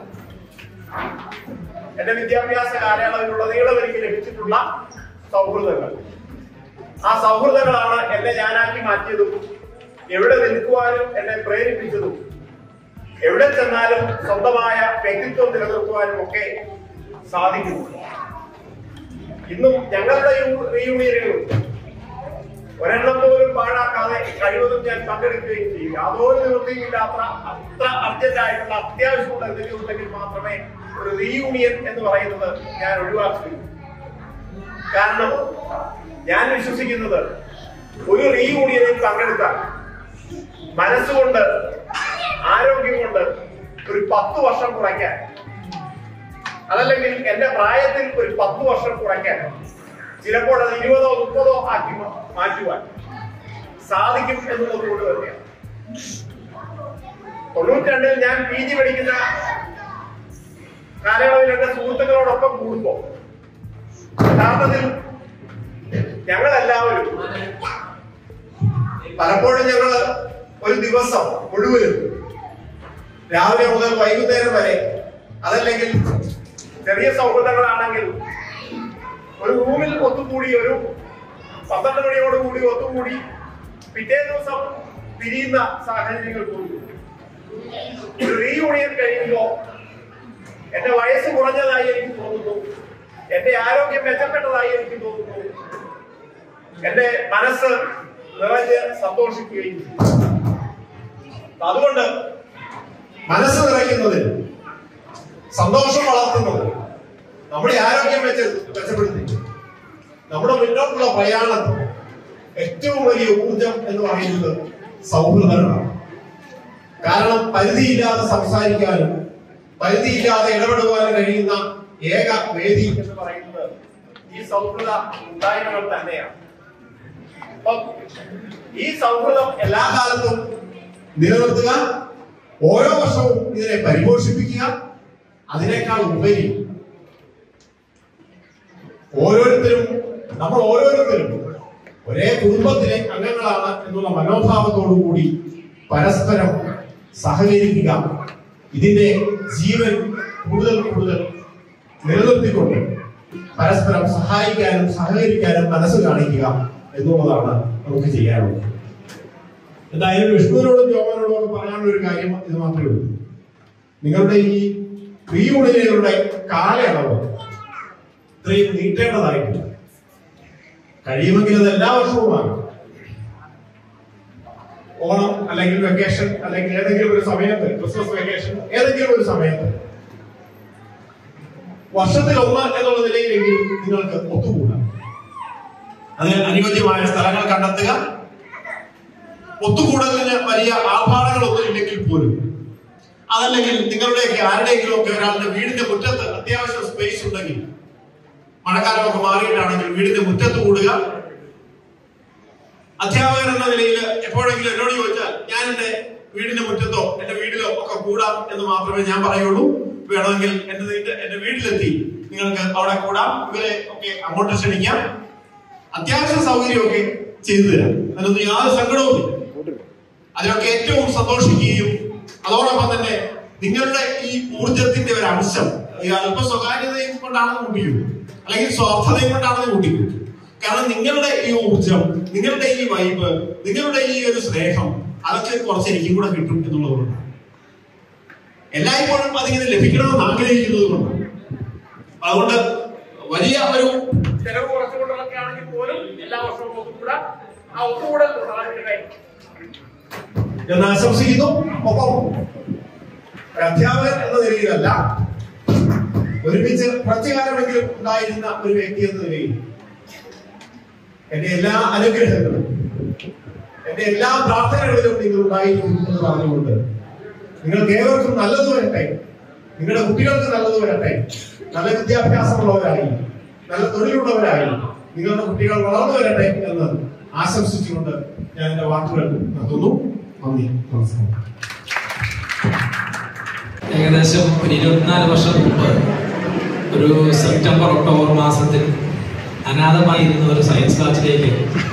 എന്റെ വിദ്യാഭ്യാസ കാലയളവിലുടനീളം എനിക്ക് ലഭിച്ചിട്ടുള്ള സൗഹൃദങ്ങൾ. ആ സൗഹൃദങ്ങളാണ് എന്നെ ഞാനാക്കി മാറ്റിയതും എവിടെ നിൽക്കുവാനും എന്നെ പ്രേരിപ്പിച്ചതും എവിടെ ചെന്നാലും സ്വന്തമായ വ്യക്തിത്വം നിലനിർത്തുവാനും ഒക്കെ സാധിക്കുന്നു. ഇന്നും ഞങ്ങളുടെ റീയൂണിയനുകളും ഒരെണ്ണം പോലും പാഴാക്കാതെ കഴിവതും ഞാൻ പങ്കെടുക്കുകയും ചെയ്യും. യാതൊരു നിവൃത്തിയില്ലാത്ത അത്ര അർജന്റായിട്ടുള്ള അത്യാവശ്യമുള്ള എന്തെങ്കിലും ഉണ്ടെങ്കിൽ മാത്രമേ ഒരു റീയൂണിയൻ എന്ന് പറയുന്നത് ഞാൻ ഒഴിവാക്കുകയുള്ളൂ. കാരണം ഞാൻ വിശ്വസിക്കുന്നത് ഒരു റീയൂണിയനിൽ പങ്കെടുക്കാൻ മനസ്സുകൊണ്ട് ആരോഗ്യം കൊണ്ട് ഒരു 10 വർഷം കുറയ്ക്കാൻ, അതല്ലെങ്കിൽ എന്റെ പ്രായത്തിൽ ഒരു 10 വർഷം കുറയ്ക്കാൻ, ചിലപ്പോൾ അത് 20ഓ 30ഓ ആക്കി മാറ്റുവാൻ സാധിക്കും എന്നുള്ളത് കൊണ്ട് തന്നെയാണ്. 92-ൽ ഞാൻ PG പഠിക്കുന്ന കാലയളവിൽ എന്റെ സുഹൃത്തുക്കളോടൊപ്പം കൂടുമ്പോ യഥാർത്ഥത്തിൽ ഞങ്ങളെല്ലാവരും പലപ്പോഴും ഞങ്ങള് ഒരു ദിവസം മുഴുവനും രാവിലെ മുതൽ വൈകുന്നേരം വരെ, അതല്ലെങ്കിൽ ചെറിയ സൗഹൃദങ്ങളാണെങ്കിൽ ഒരു റൂമിൽ ഒത്തുകൂടി ഒരു 12 മണിയോടുകൂടി ഒത്തുകൂടി പിറ്റേ ദിവസം പിരിയുന്ന സാഹചര്യങ്ങൾ പോലും. ഒരു റീയൂണിയൻ കഴിയുമ്പോ എന്റെ വയസ്സ് കുറഞ്ഞതായി എനിക്ക് തോന്നുന്നു, എന്റെ ആരോഗ്യം മെച്ചപ്പെട്ടതായി എനിക്ക് തോന്നുന്നു, എന്റെ മനസ്സ് നിറഞ്ഞ് സന്തോഷിക്കുകയും ചെയ്യും. അതുകൊണ്ട് മനസ്സ് നിറയ്ക്കുന്നതിന്, സന്തോഷം വളർത്തുന്നത്, നമ്മുടെ ആരോഗ്യം മെച്ചപ്പെടുത്തി നമ്മുടെ മുന്നോട്ടുള്ള പ്രയാണത്തിൽ ഏറ്റവും വലിയ ഊർജം എന്ന് പറയുന്നത് സൗഹൃദങ്ങളാണ്. കാരണം പരിധിയില്ലാതെ സംസാരിക്കാനും പരിധിയില്ലാതെ ഇടപെടുവാനും കഴിയുന്ന ഏക വേദി എന്ന് പറയുന്നത് ഈ സൗഹൃദ കൂട്ടായ്മകൾ തന്നെയാണ്. അപ്പം ഈ സൗഹൃദം എല്ലാ കാലത്തും നിലനിർത്തുക, ഓരോ വർഷവും ഇതിനെ പരിപോഷിപ്പിക്കുക, അതിനേക്കാൾ ഉപരി നമ്മൾ ഓരോരുത്തരും ഒരേ കുടുംബത്തിലെ അംഗങ്ങളാണ് എന്നുള്ള മനോഭാവത്തോടു കൂടി പരസ്പരം സഹകരിക്കുക. ഇതിന്റെ ജീവൻ കൂടുതൽ നിലനിർത്തിക്കൊണ്ട് പരസ്പരം സഹായിക്കാനും സഹകരിക്കാനും മനസ്സ് കാണിക്കുക എന്നുള്ളതാണ് നമുക്ക് ചെയ്യാനുള്ളത്. എന്തായാലും വിഷ്ണുവിനോടും ജോമനോടും ഒക്കെ പറയാനുള്ള ഒരു കാര്യം ഇത് മാത്രമേ ഉള്ളൂ. നിങ്ങളുടെ ഈ റീയൂണിയനുകളുടെ കാലയളവ് ഇത്രയും നീട്ടേണ്ടതായിട്ടില്ല. കഴിയുമെങ്കിൽ അത് എല്ലാ വർഷവുമാണ്. ഓണം അല്ലെങ്കിൽ വെക്കേഷൻ അല്ലെങ്കിൽ ഏതെങ്കിലും ഒരു സമയത്ത്, ക്രിസ്മസ് വെക്കേഷൻ ഏതെങ്കിലും ഒരു സമയത്ത് വർഷത്തിൽ ഒന്ന് എന്നുള്ള നിലയിലെങ്കിലും നിങ്ങൾക്ക് ഒത്തുകൂടാം. അതിന് അനുയോജ്യമായ സ്ഥലങ്ങൾ കണ്ടെത്തുക. ഒത്തുകൂടലിന് വലിയ ആർഭാടങ്ങളൊന്നും ഇല്ലെങ്കിൽ പോലും, അതല്ലെങ്കിൽ നിങ്ങളുടെയൊക്കെ ആരുടെയെങ്കിലും ഒക്കെ ഒരാളുടെ വീടിന്റെ മുറ്റത്ത് അത്യാവശ്യം സ്പേസ് ഉണ്ടെങ്കിൽ, മഴക്കാലമൊക്കെ മാറിയിട്ടാണെങ്കിൽ വീടിന്റെ മുറ്റത്ത് കൂടുക. അധ്യാപകൻ എന്ന നിലയിൽ എപ്പോഴെങ്കിലും എന്നോട് ചോദിച്ചാൽ ഞാൻ എന്റെ വീടിന്റെ മുറ്റത്തോ എന്റെ വീട്ടിലോ ഒക്കെ കൂടാം എന്ന് മാത്രമേ ഞാൻ പറയുള്ളൂ. വേണമെങ്കിൽ എന്റെ വീട്ടിലെത്തി നിങ്ങൾക്ക് അവിടെ കൂടാം. ഇവരെ ഒക്കെ അങ്ങോട്ട് ക്ഷണിക്കാം. അത്യാവശ്യ സൗകര്യമൊക്കെ ചെയ്തു തരാം. അതിനൊന്നും യാതൊരു സങ്കടവുമില്ല. അതിനൊക്കെ ഏറ്റവും സന്തോഷിക്കുകയും അതോടൊപ്പം തന്നെ നിങ്ങളുടെ ഈ ഊർജത്തിന്റെ ഒരു അംശം ഈ അല്പ സ്വകാര്യതയും കൊണ്ടാണെന്ന് കൂട്ടിക്കും, അല്ലെങ്കിൽ സ്വാർത്ഥതയും കൊണ്ടാണെന്ന് കൂട്ടിക്കും. കാരണം നിങ്ങളുടെ ഈ ഊർജം, നിങ്ങളുടെ ഈ വൈബ്, നിങ്ങളുടെ ഈ ഒരു സ്നേഹം അതൊക്കെ കുറച്ച് എനിക്കും കൂടെ കിട്ടും എന്നുള്ളതുകൊണ്ടാണ്. എല്ലായ്പ്പോഴും അതിങ്ങനെ ലഭിക്കണമെന്ന് ആഗ്രഹിക്കുന്നത് കൊണ്ടാണ്. അതുകൊണ്ട് വലിയ ഒരു ചെലവ് കുറച്ചുകൊണ്ടൊക്കെ ആണെങ്കിൽ പോലും എല്ലാ വർഷവും ഒത്തുകൂടാ. ആ ഒത്തുകൂടൽ എന്ന് ആശംസിക്കുന്നു. ഒപ്പം അധ്യാപകൻ എന്ന നിലയിലല്ല, ഒരുമിച്ച് കുറച്ചു കാലമെങ്കിലും ഉണ്ടായിരുന്ന ഒരു വ്യക്തി എന്ന നിലയിൽ എന്റെ എല്ലാ അനുഗ്രഹങ്ങളും എന്റെ എല്ലാ പ്രാർത്ഥനകളിലും നിങ്ങൾ ഉണ്ടായിരിക്കും എന്ന് പറഞ്ഞുകൊണ്ട് നിങ്ങൾക്ക് ഏവർക്കും നല്ലത് വരട്ടെ, നിങ്ങളുടെ കുട്ടികൾക്ക് നല്ലത് വരട്ടെ, നല്ല വിദ്യാഭ്യാസമുള്ളവരായി നല്ല തൊഴിലുള്ളവരായി നിങ്ങളുടെ കുട്ടികൾ വളർന്നു വരട്ടെ എന്ന് ആശംസിച്ചുകൊണ്ട് ഞാൻ എന്റെ വാക്കുകൾ നിർത്തുന്നു. നന്ദി, നമസ്കാരം. ഏകദേശം ഒരു 24 വർഷം മുമ്പ് ഒരു സെപ്റ്റംബർ ഒക്ടോബർ മാസത്തിൽ അനാഥമായിരുന്ന ഒരു സയൻസ് ക്ലാസ്സിലേക്ക്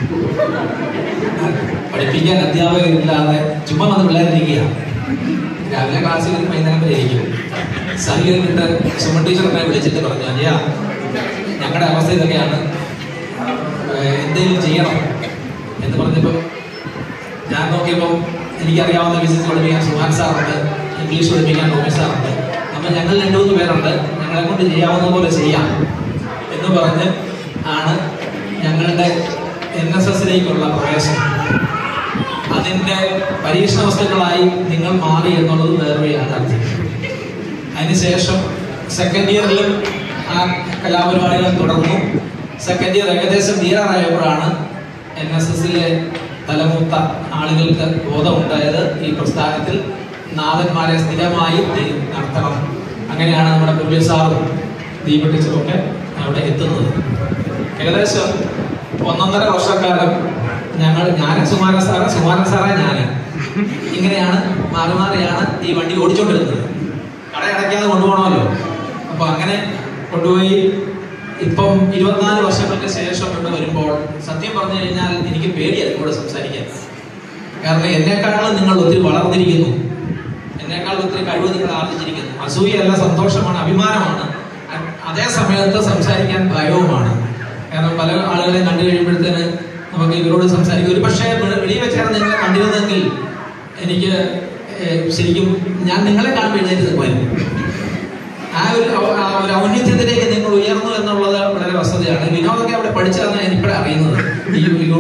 പഠിപ്പിക്കാൻ അധ്യാപകരില്ലാതെ ചുമ്മാ വന്ന് പിള്ളേരിരിക്കുകയാണ്. രാവിലെ ക്ലാസ്സിൽ വൈകുന്നേരം വരെ ഇരിക്കും. സഹകരിട്ട് സുമൻ ടീച്ചറിനെ വിളിച്ചിട്ട് പറഞ്ഞു, അയ്യാ ഞങ്ങളുടെ അവസ്ഥ ഇതൊക്കെയാണ്, എന്തെങ്കിലും ചെയ്യണം എന്ന് പറഞ്ഞപ്പോൾ ഞാൻ നോക്കിയപ്പോൾ എനിക്കറിയാവുന്ന ഫിസിക്സ് പഠിപ്പിക്കാൻ സുഹാൻ സാറുണ്ട്, ഇംഗ്ലീഷ് പഠിപ്പിക്കാൻ ടോമി സാറുണ്ട്. അപ്പം ഞങ്ങൾ 2-3 പേരുണ്ട്, ഞങ്ങളെ കൊണ്ട് ചെയ്യാവുന്ന പോലെ ചെയ്യാം എന്ന് പറഞ്ഞ് ആണ് ഞങ്ങളുടെ NSSലേക്കുള്ള പ്രവേശനം. അതിൻ്റെ പരീക്ഷണ വസ്തുക്കളായി നിങ്ങൾ മാറി എന്നുള്ളത് വേറെ യാഥാർത്ഥ്യം. അതിനുശേഷം സെക്കൻഡ് ഇയറിലും ആ കലാപരിപാടികൾ തുടർന്നു. സെക്കൻഡ് ഇയർ ഏകദേശം തീരാറായപ്പോഴാണ് NSSലെ തലമൂത്ത ആളുകൾക്ക് ബോധമുണ്ടായത് ഈ പ്രസ്ഥാനത്തിൽ നാഥന്മാരെ സ്ഥിരമായി നടത്തണം. അങ്ങനെയാണ് നമ്മുടെ പുള്ളിയ സാറും ദീപട്ടിച്ചൊക്കെ അവിടെ എത്തുന്നത്. ഏകദേശം 1.5 വർഷക്കാലം ഞാനും സുമാരൻ സാറേ ഞാന് ഇങ്ങനെയാണ് മാറിയാണ് ഈ വണ്ടി ഓടിച്ചോണ്ടിരുന്നത്. കടയടയ്ക്കാതെ കൊണ്ടുപോകണമല്ലോ. അപ്പൊ അങ്ങനെ കൊണ്ടുപോയി ഇപ്പം 24 വർഷങ്ങൾക്ക് ശേഷം ഇവിടെ വരുമ്പോൾ സത്യം പറഞ്ഞു കഴിഞ്ഞാൽ എനിക്ക് പേടിയാണ് കൂടെ സംസാരിക്കാൻ. കാരണം എന്നെക്കാളും നിങ്ങൾ ഒത്തിരി വളർന്നിരിക്കുന്നു, എന്നെക്കാൾ ഒത്തിരി കഴിവ് നിങ്ങൾ ആർജിച്ചിരിക്കുന്നു. അസൂയല്ല, സന്തോഷമാണ്, അഭിമാനമാണ്. അതേ സമയത്ത് സംസാരിക്കാൻ ഭയവുമാണ്. കാരണം പല ആളുകളെയും കണ്ടു കഴിയുമ്പോഴത്തേന് നമുക്ക് ഇവരോട് സംസാരിക്കും. ഒരു പക്ഷേ വെളിയിൽ വെച്ചാണ് നിങ്ങളെ കണ്ടിരുന്നെങ്കിൽ എനിക്ക് ശരിക്കും ഞാൻ നിങ്ങളെ കാണുമ്പോൾ എഴുന്നേറ്റ് നിൽക്കുമായിരുന്നു. ആ ഒരു ഔന്നത്യത്തിലേക്ക് നിങ്ങൾ ഉയർന്നു എന്നുള്ളത് വളരെ വസ്തുതയാണ്. വിനോദൊക്കെ അവിടെ പഠിച്ചതാണ് എനിക്കിവിടെ അറിയുന്നത്. ഈ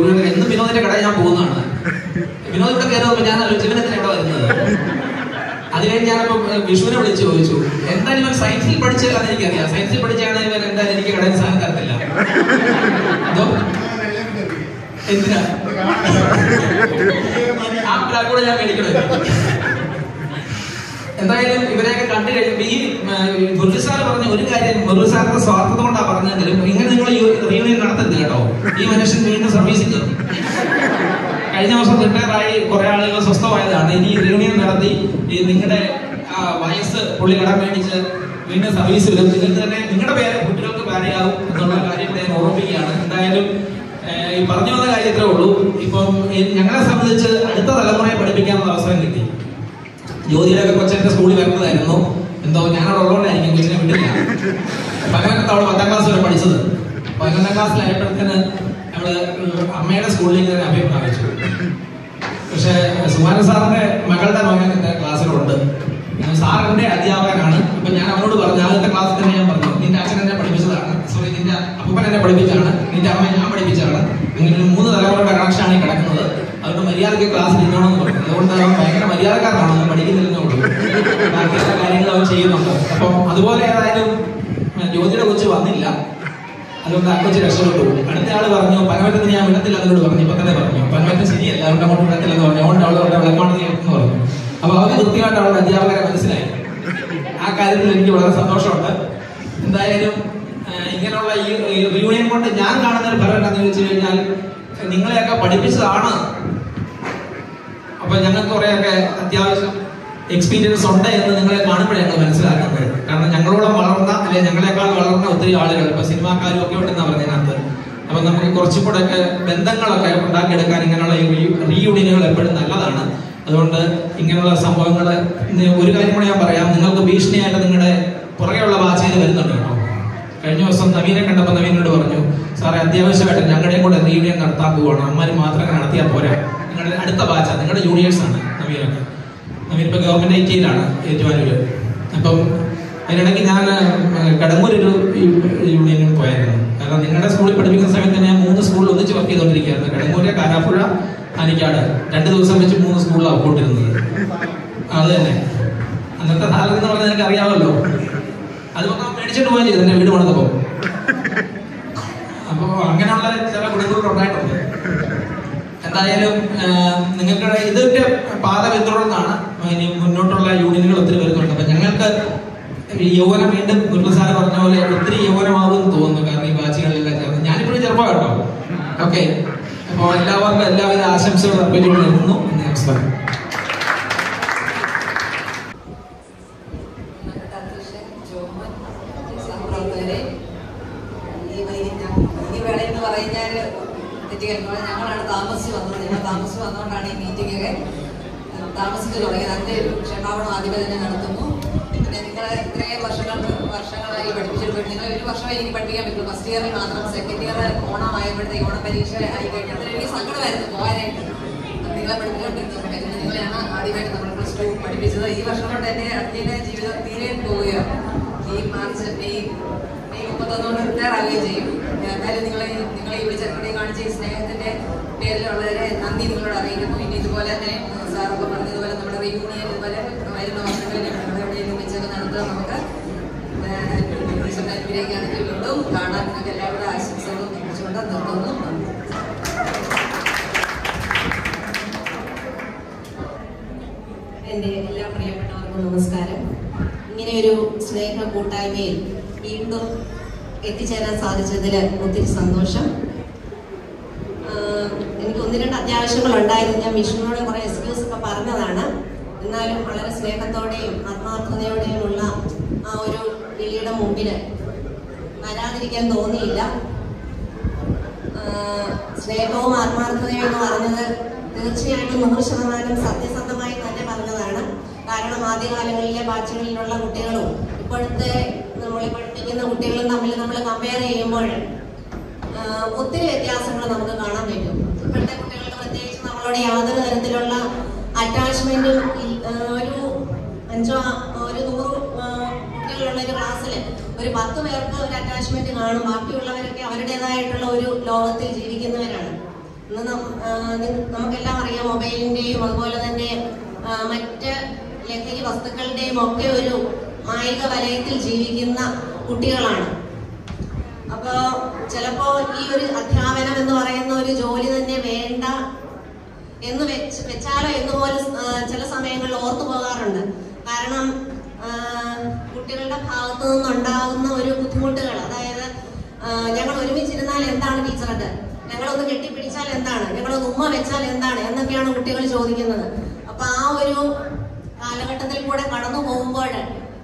വിഷുവിനെ വിളിച്ച് ചോദിച്ചു, എന്തായാലും ഇവൻ സയൻസിൽ പഠിച്ചാൽ എനിക്കറിയാം, സയൻസിൽ പഠിച്ചാണെങ്കിൽ ഇവൻ എന്തായാലും എനിക്ക് കടയിൽ സാധനം തരത്തില്ല. എന്തോ എന്തിനാ ആ കൂടെ ഞാൻ മേടിക്കണോ? എന്തായാലും ഇവരെയൊക്കെ കണ്ടു കഴിയുമ്പോൾ ഈ മുരളി സാർ പറഞ്ഞ ഒരു കാര്യം, മുരളി സാറിന്റെ സ്വാർത്ഥത കൊണ്ടാണ് പറഞ്ഞെങ്കിലും ഇങ്ങനെ നിങ്ങൾ റീയൂണിയൻ നടത്തരുത് കേട്ടോ. ഈ മനുഷ്യൻ വീണ്ടും സർവീസിൽ കയറും. കഴിഞ്ഞ വർഷം റിട്ടയറായി കുറെ ആളുകൾ സ്വസ്ഥമായതാണ്. ഇനി റീയൂണിയൻ നടത്തി നിങ്ങളുടെ വയസ്സ് പുള്ളി കടം മേടിച്ച് വീണ്ടും സർവീസ് വരും. നിങ്ങൾക്ക് തന്നെ നിങ്ങളുടെ പേര് കുട്ടികൾക്ക് പേരെയാവും എന്നുള്ള കാര്യം ഞാൻ ഓർമ്മിപ്പിക്കുകയാണ്. എന്തായാലും ഈ പറഞ്ഞു വന്ന കാര്യത്രേ ഉള്ളൂ. ഇപ്പം ഞങ്ങളെ സംബന്ധിച്ച് അടുത്ത തലമുറയെ പഠിപ്പിക്കാനുള്ള അവസരം കിട്ടി. ജ്യോതിയിലൊക്കെ കൊച്ചന്റെ സ്കൂളിൽ വരുന്നതായിരുന്നു. എന്തോ ഞാനവിടെ ഉള്ളതുകൊണ്ടായിരിക്കും കൊച്ചിനെ വിട്ടില്ല. പതിനൊന്നത്തെ അവള് 10ാം ക്ലാസ് വരെ പഠിച്ചത്. 11ാം ക്ലാസ്സിലായപ്പോഴത്തേന് അവള് അമ്മയുടെ സ്കൂളിലേക്ക് തന്നെ അഭിപ്രായിച്ചു. പക്ഷെ സുമാരൻ സാറിന്റെ മകളുടെ മകൻ എന്റെ ക്ലാസ്സിലുണ്ട്. സാറിന്റെ അധ്യാപകനാണ്. അപ്പൊ ഞാൻ അവനോട് പറഞ്ഞു, ആദ്യത്തെ ക്ലാസ്സിൽ തന്നെ ഞാൻ പറഞ്ഞു, നിന്റെ അച്ഛൻ എന്നെ പഠിപ്പിച്ചതാണ്, സോറി നിന്റെ അപ്പൂപ്പൻ എന്നെ പഠിപ്പിച്ചാണ്, നിന്റെ അമ്മ ഞാൻ പഠിപ്പിച്ചാണ്, അങ്ങനെ 3 തലമുറയുടെ കണക്ഷനാണ് ഈ കിടക്കുന്നത്. അതുകൊണ്ട് മര്യാദയ്ക്ക് ക്ലാസ്സിൽ ഇരിക്കണമെന്ന് പറഞ്ഞു. അതുകൊണ്ട് അവൻ ഭയങ്കര മര്യാദക്കാരനാണ്, അവൻ പഠിക്കുന്നില്ലെന്നേ ഉള്ളൂ. ബാക്കിയുള്ള കാര്യങ്ങൾ അവൻ ചെയ്യുന്നുണ്ട്. അപ്പം അതുപോലെ ഏതായാലും ജ്യോതിയുടെ കൊച്ചു വന്നില്ല. അതുകൊണ്ട് ആ കൊച്ചു രക്ഷപ്പെട്ടു. അടുത്ത ആള് പറഞ്ഞു, പനമറ്റത്തിന് ഞാൻ വിടത്തില്ല എന്നോട് പറഞ്ഞു. ഇപ്പൊ തന്നെ പറഞ്ഞു പനമറ്റം ശരിയല്ല, അവരുടെ അങ്ങോട്ട് വിടത്തില്ലെന്ന് പറഞ്ഞു. അതുകൊണ്ട് അവളെ വിളക്കോണതി എന്ന് പറഞ്ഞു. അപ്പൊ അവർക്ക് കൃത്യമായിട്ട് അവളുടെ അധ്യാപകരെ മനസ്സിലായി. ആ കാര്യത്തിൽ എനിക്ക് വളരെ സന്തോഷമുണ്ട്. എന്തായാലും ഇങ്ങനെയുള്ള ഈ റിയൂണിയൻ കൊണ്ട് ഞാൻ കാണുന്ന ഒരു ഫലം എന്താണെന്ന് ചോദിച്ചു കഴിഞ്ഞാൽ, നിങ്ങളെയൊക്കെ പഠിപ്പിച്ചതാണ്. അപ്പൊ ഞങ്ങൾക്ക് കുറെയൊക്കെ അത്യാവശ്യം എക്സ്പീരിയൻസ് ഉണ്ട് എന്ന് നിങ്ങളെ കാണുമ്പോഴേ ഞങ്ങൾ മനസ്സിലാക്കുന്നത്. കാരണം ഞങ്ങളോളം വളർന്ന അല്ലെങ്കിൽ ഞങ്ങളെക്കാൾ വളർന്ന ഒത്തിരി ആളുകൾ ഇപ്പൊ സിനിമാക്കാരും ഒക്കെ ഉണ്ടെന്നാണ് പറഞ്ഞതിനകത്ത്. അപ്പൊ നമുക്ക് കുറച്ചും കൂടെ ഒക്കെ ബന്ധങ്ങളൊക്കെ ഉണ്ടാക്കിയെടുക്കാൻ ഇങ്ങനെയുള്ള റീയൂണിയനുകൾ എപ്പോഴും നല്ലതാണ്. അതുകൊണ്ട് ഇങ്ങനെയുള്ള സംഭവങ്ങൾ ഒരു കാര്യം കൂടെ ഞാൻ പറയാം. നിങ്ങൾക്ക് ഭീഷണിയായിട്ട് നിങ്ങളുടെ പുറകെയുള്ള ബാച്ചിൽ വരുന്നുണ്ട് കേട്ടോ. കഴിഞ്ഞ ദിവസം നവീനെ കണ്ടപ്പോൾ നവീനോട് പറഞ്ഞു, സാറേ അത്യാവശ്യമായിട്ട് ഞങ്ങളുടെയും കൂടെ റീയൂണിയൻ നടത്താൻ പോവുകയാണ്, അമ്മമാര് മാത്രം നടത്തിയാൽ പോരാ, നിങ്ങളുടെ അടുത്ത ബാച്ചാണ്, നിങ്ങളുടെ ജൂനിയേഴ്സാണ് നവീനൊക്കെ. നവീൻ ഇപ്പൊ ഗവൺമെന്റ് ഐറ്റിയിലാണ് ഏറ്റുമാനൂര്. അപ്പം അതിനിടയ്ക്ക് ഞാൻ കടങ്ങൂരൊരു യൂണിയനിൽ പോയായിരുന്നു. കാരണം നിങ്ങളുടെ സ്കൂളിൽ പഠിപ്പിക്കുന്ന സമയത്ത് ഞാൻ 3 സ്കൂളിൽ ഒന്നിച്ച് വർക്ക് ചെയ്തുകൊണ്ടിരിക്കുകയായിരുന്നു. കടങ്ങൂര്, കാരാപ്പുഴ, ആനിക്കാട് 2 ദിവസം വെച്ച് 3 സ്കൂളിലാണ് പോട്ടിരുന്നത്. അത് തന്നെ അന്നത്തെ സാലറി എന്ന് പറഞ്ഞാൽ എനിക്ക് അറിയാമല്ലോ. അത് മേടിച്ചിട്ട് പോവുകയും ചെയ്തു എന്റെ വീട് പണിതപ്പോ. അപ്പൊ അങ്ങനെയുള്ള ചില ഗുണങ്ങൾ ഉണ്ടായിട്ടുണ്ട്. എന്തായാലും നിങ്ങൾക്ക് ഇതൊക്കെ പാത പിന്തുടർന്നാണ് ഇനി മുന്നോട്ടുള്ള യൂണിയനുകൾ ഒത്തിരി വരുന്നുണ്ട്. അപ്പൊ ഞങ്ങൾക്ക് യൗവനം വീണ്ടും മുരളി പറഞ്ഞ പോലെ ഒത്തിരി യൗവനമാകുമെന്ന് തോന്നുന്നു. കാരണം ഈ ബാച്ചുകളിലെല്ലാം ചേർന്ന് ഞാനിപ്പോഴും ചെറുപ്പം കേട്ടോ. ഓക്കെ, അപ്പോൾ എല്ലാവർക്കും എല്ലാവിധ ആശംസകൾ അർപ്പിച്ചുകൊണ്ട് നിർത്തുന്നു. നമസ്കാരം. ഞങ്ങളാണ് താമസിച്ച് വന്നത്. ഞങ്ങൾ താമസിച്ച് വന്നുകൊണ്ടാണ് ഈ മീറ്റിംഗ് ഒക്കെ താമസിച്ച് തുടങ്ങിയത്. അതിന്റെ ഒരു ക്ഷമാപണം ആദ്യമേ തന്നെ നടത്തുന്നു. പിന്നെ നിങ്ങൾ ഇത്രയും വർഷങ്ങളായി പഠിപ്പിച്ചിട്ട് നിങ്ങൾ 1 വർഷമായി എനിക്ക് പഠിപ്പിക്കാൻ പറ്റുള്ളൂ. ഫസ്റ്റ് ഇയറിൽ മാത്രം. സെക്കൻഡ് ഇയർ ഓണമായപ്പോഴത്തേക്ക് ഓണപരീക്ഷ ആയി കഴിഞ്ഞപ്പോൾ എനിക്ക് സങ്കടമായിരുന്നു പോകാനായിട്ട്. നിങ്ങളെ പഠിപ്പിച്ചുകൊണ്ടിരുന്നത് നിങ്ങളെയാണ് ആദ്യമായിട്ട് നമ്മൾ +2 പഠിപ്പിച്ചത്. ഈ വർഷം കൊണ്ട് എൻ്റെ അധ്യയന ജീവിതം തീരെ പോവുകയാണ്. ഈ മെയ് 31 റിട്ടയർ ആവുകയും ചെയ്യും. എന്തായാലും നിങ്ങളെ ഈ വിളിച്ചെന്നെ കാണിച്ച ഈ സ്നേഹത്തിന്റെ പേരിൽ വളരെ നന്ദി നിങ്ങളോട് അറിയിക്കുന്നു. ഇനി ഇതുപോലെ തന്നെ സാറൊക്കെ പറഞ്ഞതുപോലെ നമ്മുടെ റീയൂണിയൻ ഇതുപോലെ വരുന്ന വർഷങ്ങളിൽ എവിടെയെങ്കിലും വെച്ചൊക്കെ നടത്തുക. നമുക്ക് താല്പര്യമാണെങ്കിൽ വീണ്ടും കാണാൻ നിങ്ങൾക്ക് എല്ലാവരുടെ ആശംസകളും കുറിച്ചുകൊണ്ട് നിർത്തുന്നു. എൻ്റെ എല്ലാ പ്രിയപ്പെട്ടവർക്കും നമസ്കാരം. ഇങ്ങനെയൊരു സ്നേഹ കൂട്ടായ്മയിൽ വീണ്ടും എത്തിച്ചേരാൻ സാധിച്ചതിൽ ഒത്തിരി സന്തോഷം. എനിക്ക് 1-2 അത്യാവശ്യങ്ങളുണ്ടായിരുന്നു. ഞാൻ വിഷ്ണുവിനോട് കുറേ എക്സ്ക്യൂസ് ഒക്കെ പറഞ്ഞതാണ്. എന്നാലും വളരെ സ്നേഹത്തോടെയും ആത്മാർത്ഥതയോടെയുമുള്ള ആ ഒരു വിളിയുടെ മുമ്പിൽ വരാതിരിക്കാൻ തോന്നിയില്ല. സ്നേഹവും ആത്മാർത്ഥതയും എന്ന് പറഞ്ഞത് തീർച്ചയായിട്ടും 100% സത്യസന്ധമായി തന്നെ പറഞ്ഞതാണ്. കാരണം ആദ്യകാലങ്ങളിലെ ബാച്ചുകളിലുള്ള കുട്ടികളും ഇപ്പോഴത്തെ നമ്മളെ പഠിപ്പിക്കുന്ന കുട്ടികളും തമ്മിൽ നമ്മൾ കമ്പയർ ചെയ്യുമ്പോൾ ഒത്തിരി വ്യത്യാസങ്ങൾ നമുക്ക് കാണാൻ പറ്റും. ഇപ്പോഴത്തെ കുട്ടികൾക്ക് പ്രത്യേകിച്ച് നമ്മളോട് യാതൊരു തരത്തിലുള്ള അറ്റാച്ച്മെന്റും ഒരു 100 കുട്ടികളുള്ള ഒരു ക്ലാസ്സിൽ ഒരു 10 പേർക്ക് ഒരു അറ്റാച്ച്മെന്റ് കാണും. ബാക്കിയുള്ളവരൊക്കെ അവരുടേതായിട്ടുള്ള ഒരു ലോകത്തിൽ ജീവിക്കുന്നവരാണ്. ഇന്ന് നമുക്കെല്ലാം അറിയാം, മൊബൈലിന്റെയും അതുപോലെ തന്നെ മറ്റ് ലഹരി വസ്തുക്കളുടെയും ഒക്കെ ഒരു മായിക വലയത്തിൽ ജീവിക്കുന്ന കുട്ടികളാണ്. അപ്പോ ചിലപ്പോ ഈ ഒരു അധ്യാപനം എന്ന് പറയുന്ന ഒരു ജോലി തന്നെ വേണ്ട എന്ന് വെച്ചാലോ എന്നുപോലെ ചില സമയങ്ങളിൽ ഓർത്തു പോകാറുണ്ട്. കാരണം കുട്ടികളുടെ ഭാഗത്തു നിന്നുണ്ടാകുന്ന ഒരു ബുദ്ധിമുട്ടുകൾ, അതായത് ഞങ്ങൾ ഒരുമിച്ചിരുന്നാൽ എന്താണ് ടീച്ചറുടെ, ഞങ്ങളൊന്ന് കെട്ടിപ്പിടിച്ചാൽ എന്താണ്, ഞങ്ങളൊന്ന് ഉമ്മ വെച്ചാൽ എന്താണ് എന്നൊക്കെയാണ് കുട്ടികൾ ചോദിക്കുന്നത്. അപ്പൊ ആ ഒരു കാലഘട്ടത്തിൽ കൂടെ കടന്നു പോകുമ്പോൾ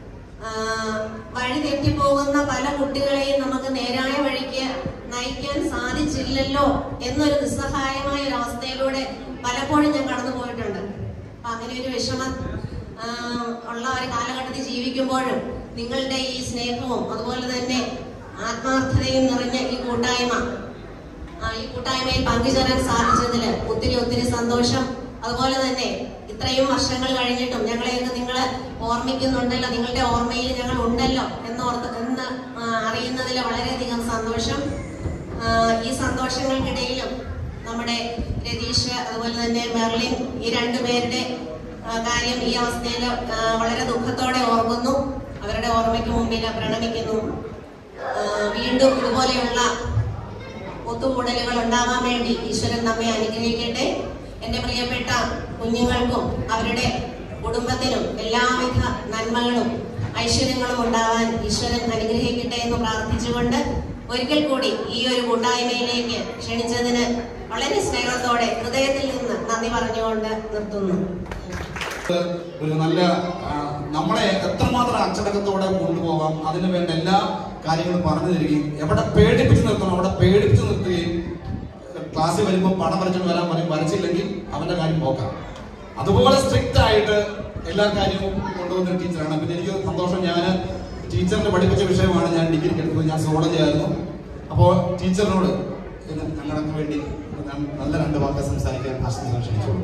വഴി തെറ്റിപ്പോകുന്ന പല കുട്ടികളെയും നമുക്ക് നേരായ വഴിക്ക് നയിക്കാൻ സാധിച്ചില്ലല്ലോ എന്നൊരു നിസ്സഹായമായ ഒരു അവസ്ഥയിലൂടെ പലപ്പോഴും ഞാൻ കടന്നു പോയിട്ടുണ്ട്. അപ്പൊ അങ്ങനെ ഒരു വിഷമം ഉള്ള ഒരു കാലഘട്ടത്തിൽ ജീവിക്കുമ്പോഴും നിങ്ങളുടെ ഈ സ്നേഹവും അതുപോലെ തന്നെ ആത്മാർത്ഥതയും നിറഞ്ഞ ഈ കൂട്ടായ്മയിൽ പങ്കുചേരാൻ സാധിച്ചതിൽ ഒത്തിരി സന്തോഷം. അതുപോലെ തന്നെ ഇത്രയും വർഷങ്ങൾ കഴിഞ്ഞിട്ടും ഞങ്ങളെയൊക്കെ നിങ്ങൾ ഓർമ്മിക്കുന്നുണ്ടല്ലോ, നിങ്ങളുടെ ഓർമ്മയിൽ ഞങ്ങൾ ഉണ്ടല്ലോ എന്ന് അറിയുന്നതിൽ വളരെയധികം സന്തോഷം. ഈ സന്തോഷങ്ങൾക്കിടയിലും നമ്മുടെ രതീഷ് അതുപോലെ തന്നെ മെർലിൻ, ഈ രണ്ടുപേരുടെ കാര്യം ഈ അവസ്ഥയിൽ വളരെ ദുഃഖത്തോടെ ഓർക്കുന്നു. അവരുടെ ഓർമ്മയ്ക്ക് മുമ്പിൽ പ്രണമിക്കുന്നു. വീണ്ടും ഇതുപോലെയുള്ള ഒത്തുകൂടലുകൾ ഉണ്ടാവാൻ വേണ്ടി ഈശ്വരൻ നമ്മെ അനുഗ്രഹിക്കട്ടെ. എന്റെ പ്രിയപ്പെട്ട കുഞ്ഞുങ്ങൾക്കും അവരുടെ കുടുംബത്തിനും എല്ലാവിധ നന്മകളും ഐശ്വര്യങ്ങളും ഉണ്ടാവാൻ ഈശ്വരൻ അനുഗ്രഹിക്കട്ടെ എന്ന് പ്രാർത്ഥിച്ചുകൊണ്ട് ഒരിക്കൽ കൂടി ഈ ഒരു കൂട്ടായ്മയിലേക്ക് ക്ഷണിച്ചതിന് വളരെ സ്നേഹത്തോടെ ഹൃദയത്തിൽ നിന്ന് നന്ദി പറഞ്ഞുകൊണ്ട് നിർത്തുന്നു. ഒരു നല്ല നമ്മളെ എത്രമാത്രം അച്ചടക്കത്തോടെ കൊണ്ടുപോകാം അതിന് വേണ്ട എല്ലാ കാര്യങ്ങളും പറഞ്ഞു തരികയും എവിടെ പേടിപ്പിച്ച് നിർത്തണം അവിടെ പേടിപ്പിച്ച് നിർത്തുകയും ക്ലാസ്സിൽ വരുമ്പോൾ പടം വരച്ചിട്ട് വരാൻ പറയും, വരച്ചില്ലെങ്കിൽ അവന്റെ കാര്യം നോക്കാം. അതുപോലെ സ്ട്രിക്റ്റ് ആയിട്ട് എല്ലാ കാര്യവും കൊണ്ടുവന്നൊരു ടീച്ചറാണ്. പിന്നെ എനിക്ക് സന്തോഷം, ഞാൻ ടീച്ചറിന് പഠിപ്പിച്ച വിഷയമാണ് ഞാൻ ഡിഗ്രിക്ക് എടുത്തത്. ഞാൻ സോളജി ആയിരുന്നു. അപ്പോൾ ടീച്ചറിനോട് ഞങ്ങൾക്ക് വേണ്ടി നല്ല 2 വാക്ക് സംസാരിക്കാൻ ആശംസകൾ ക്ഷണിച്ചോളൂ.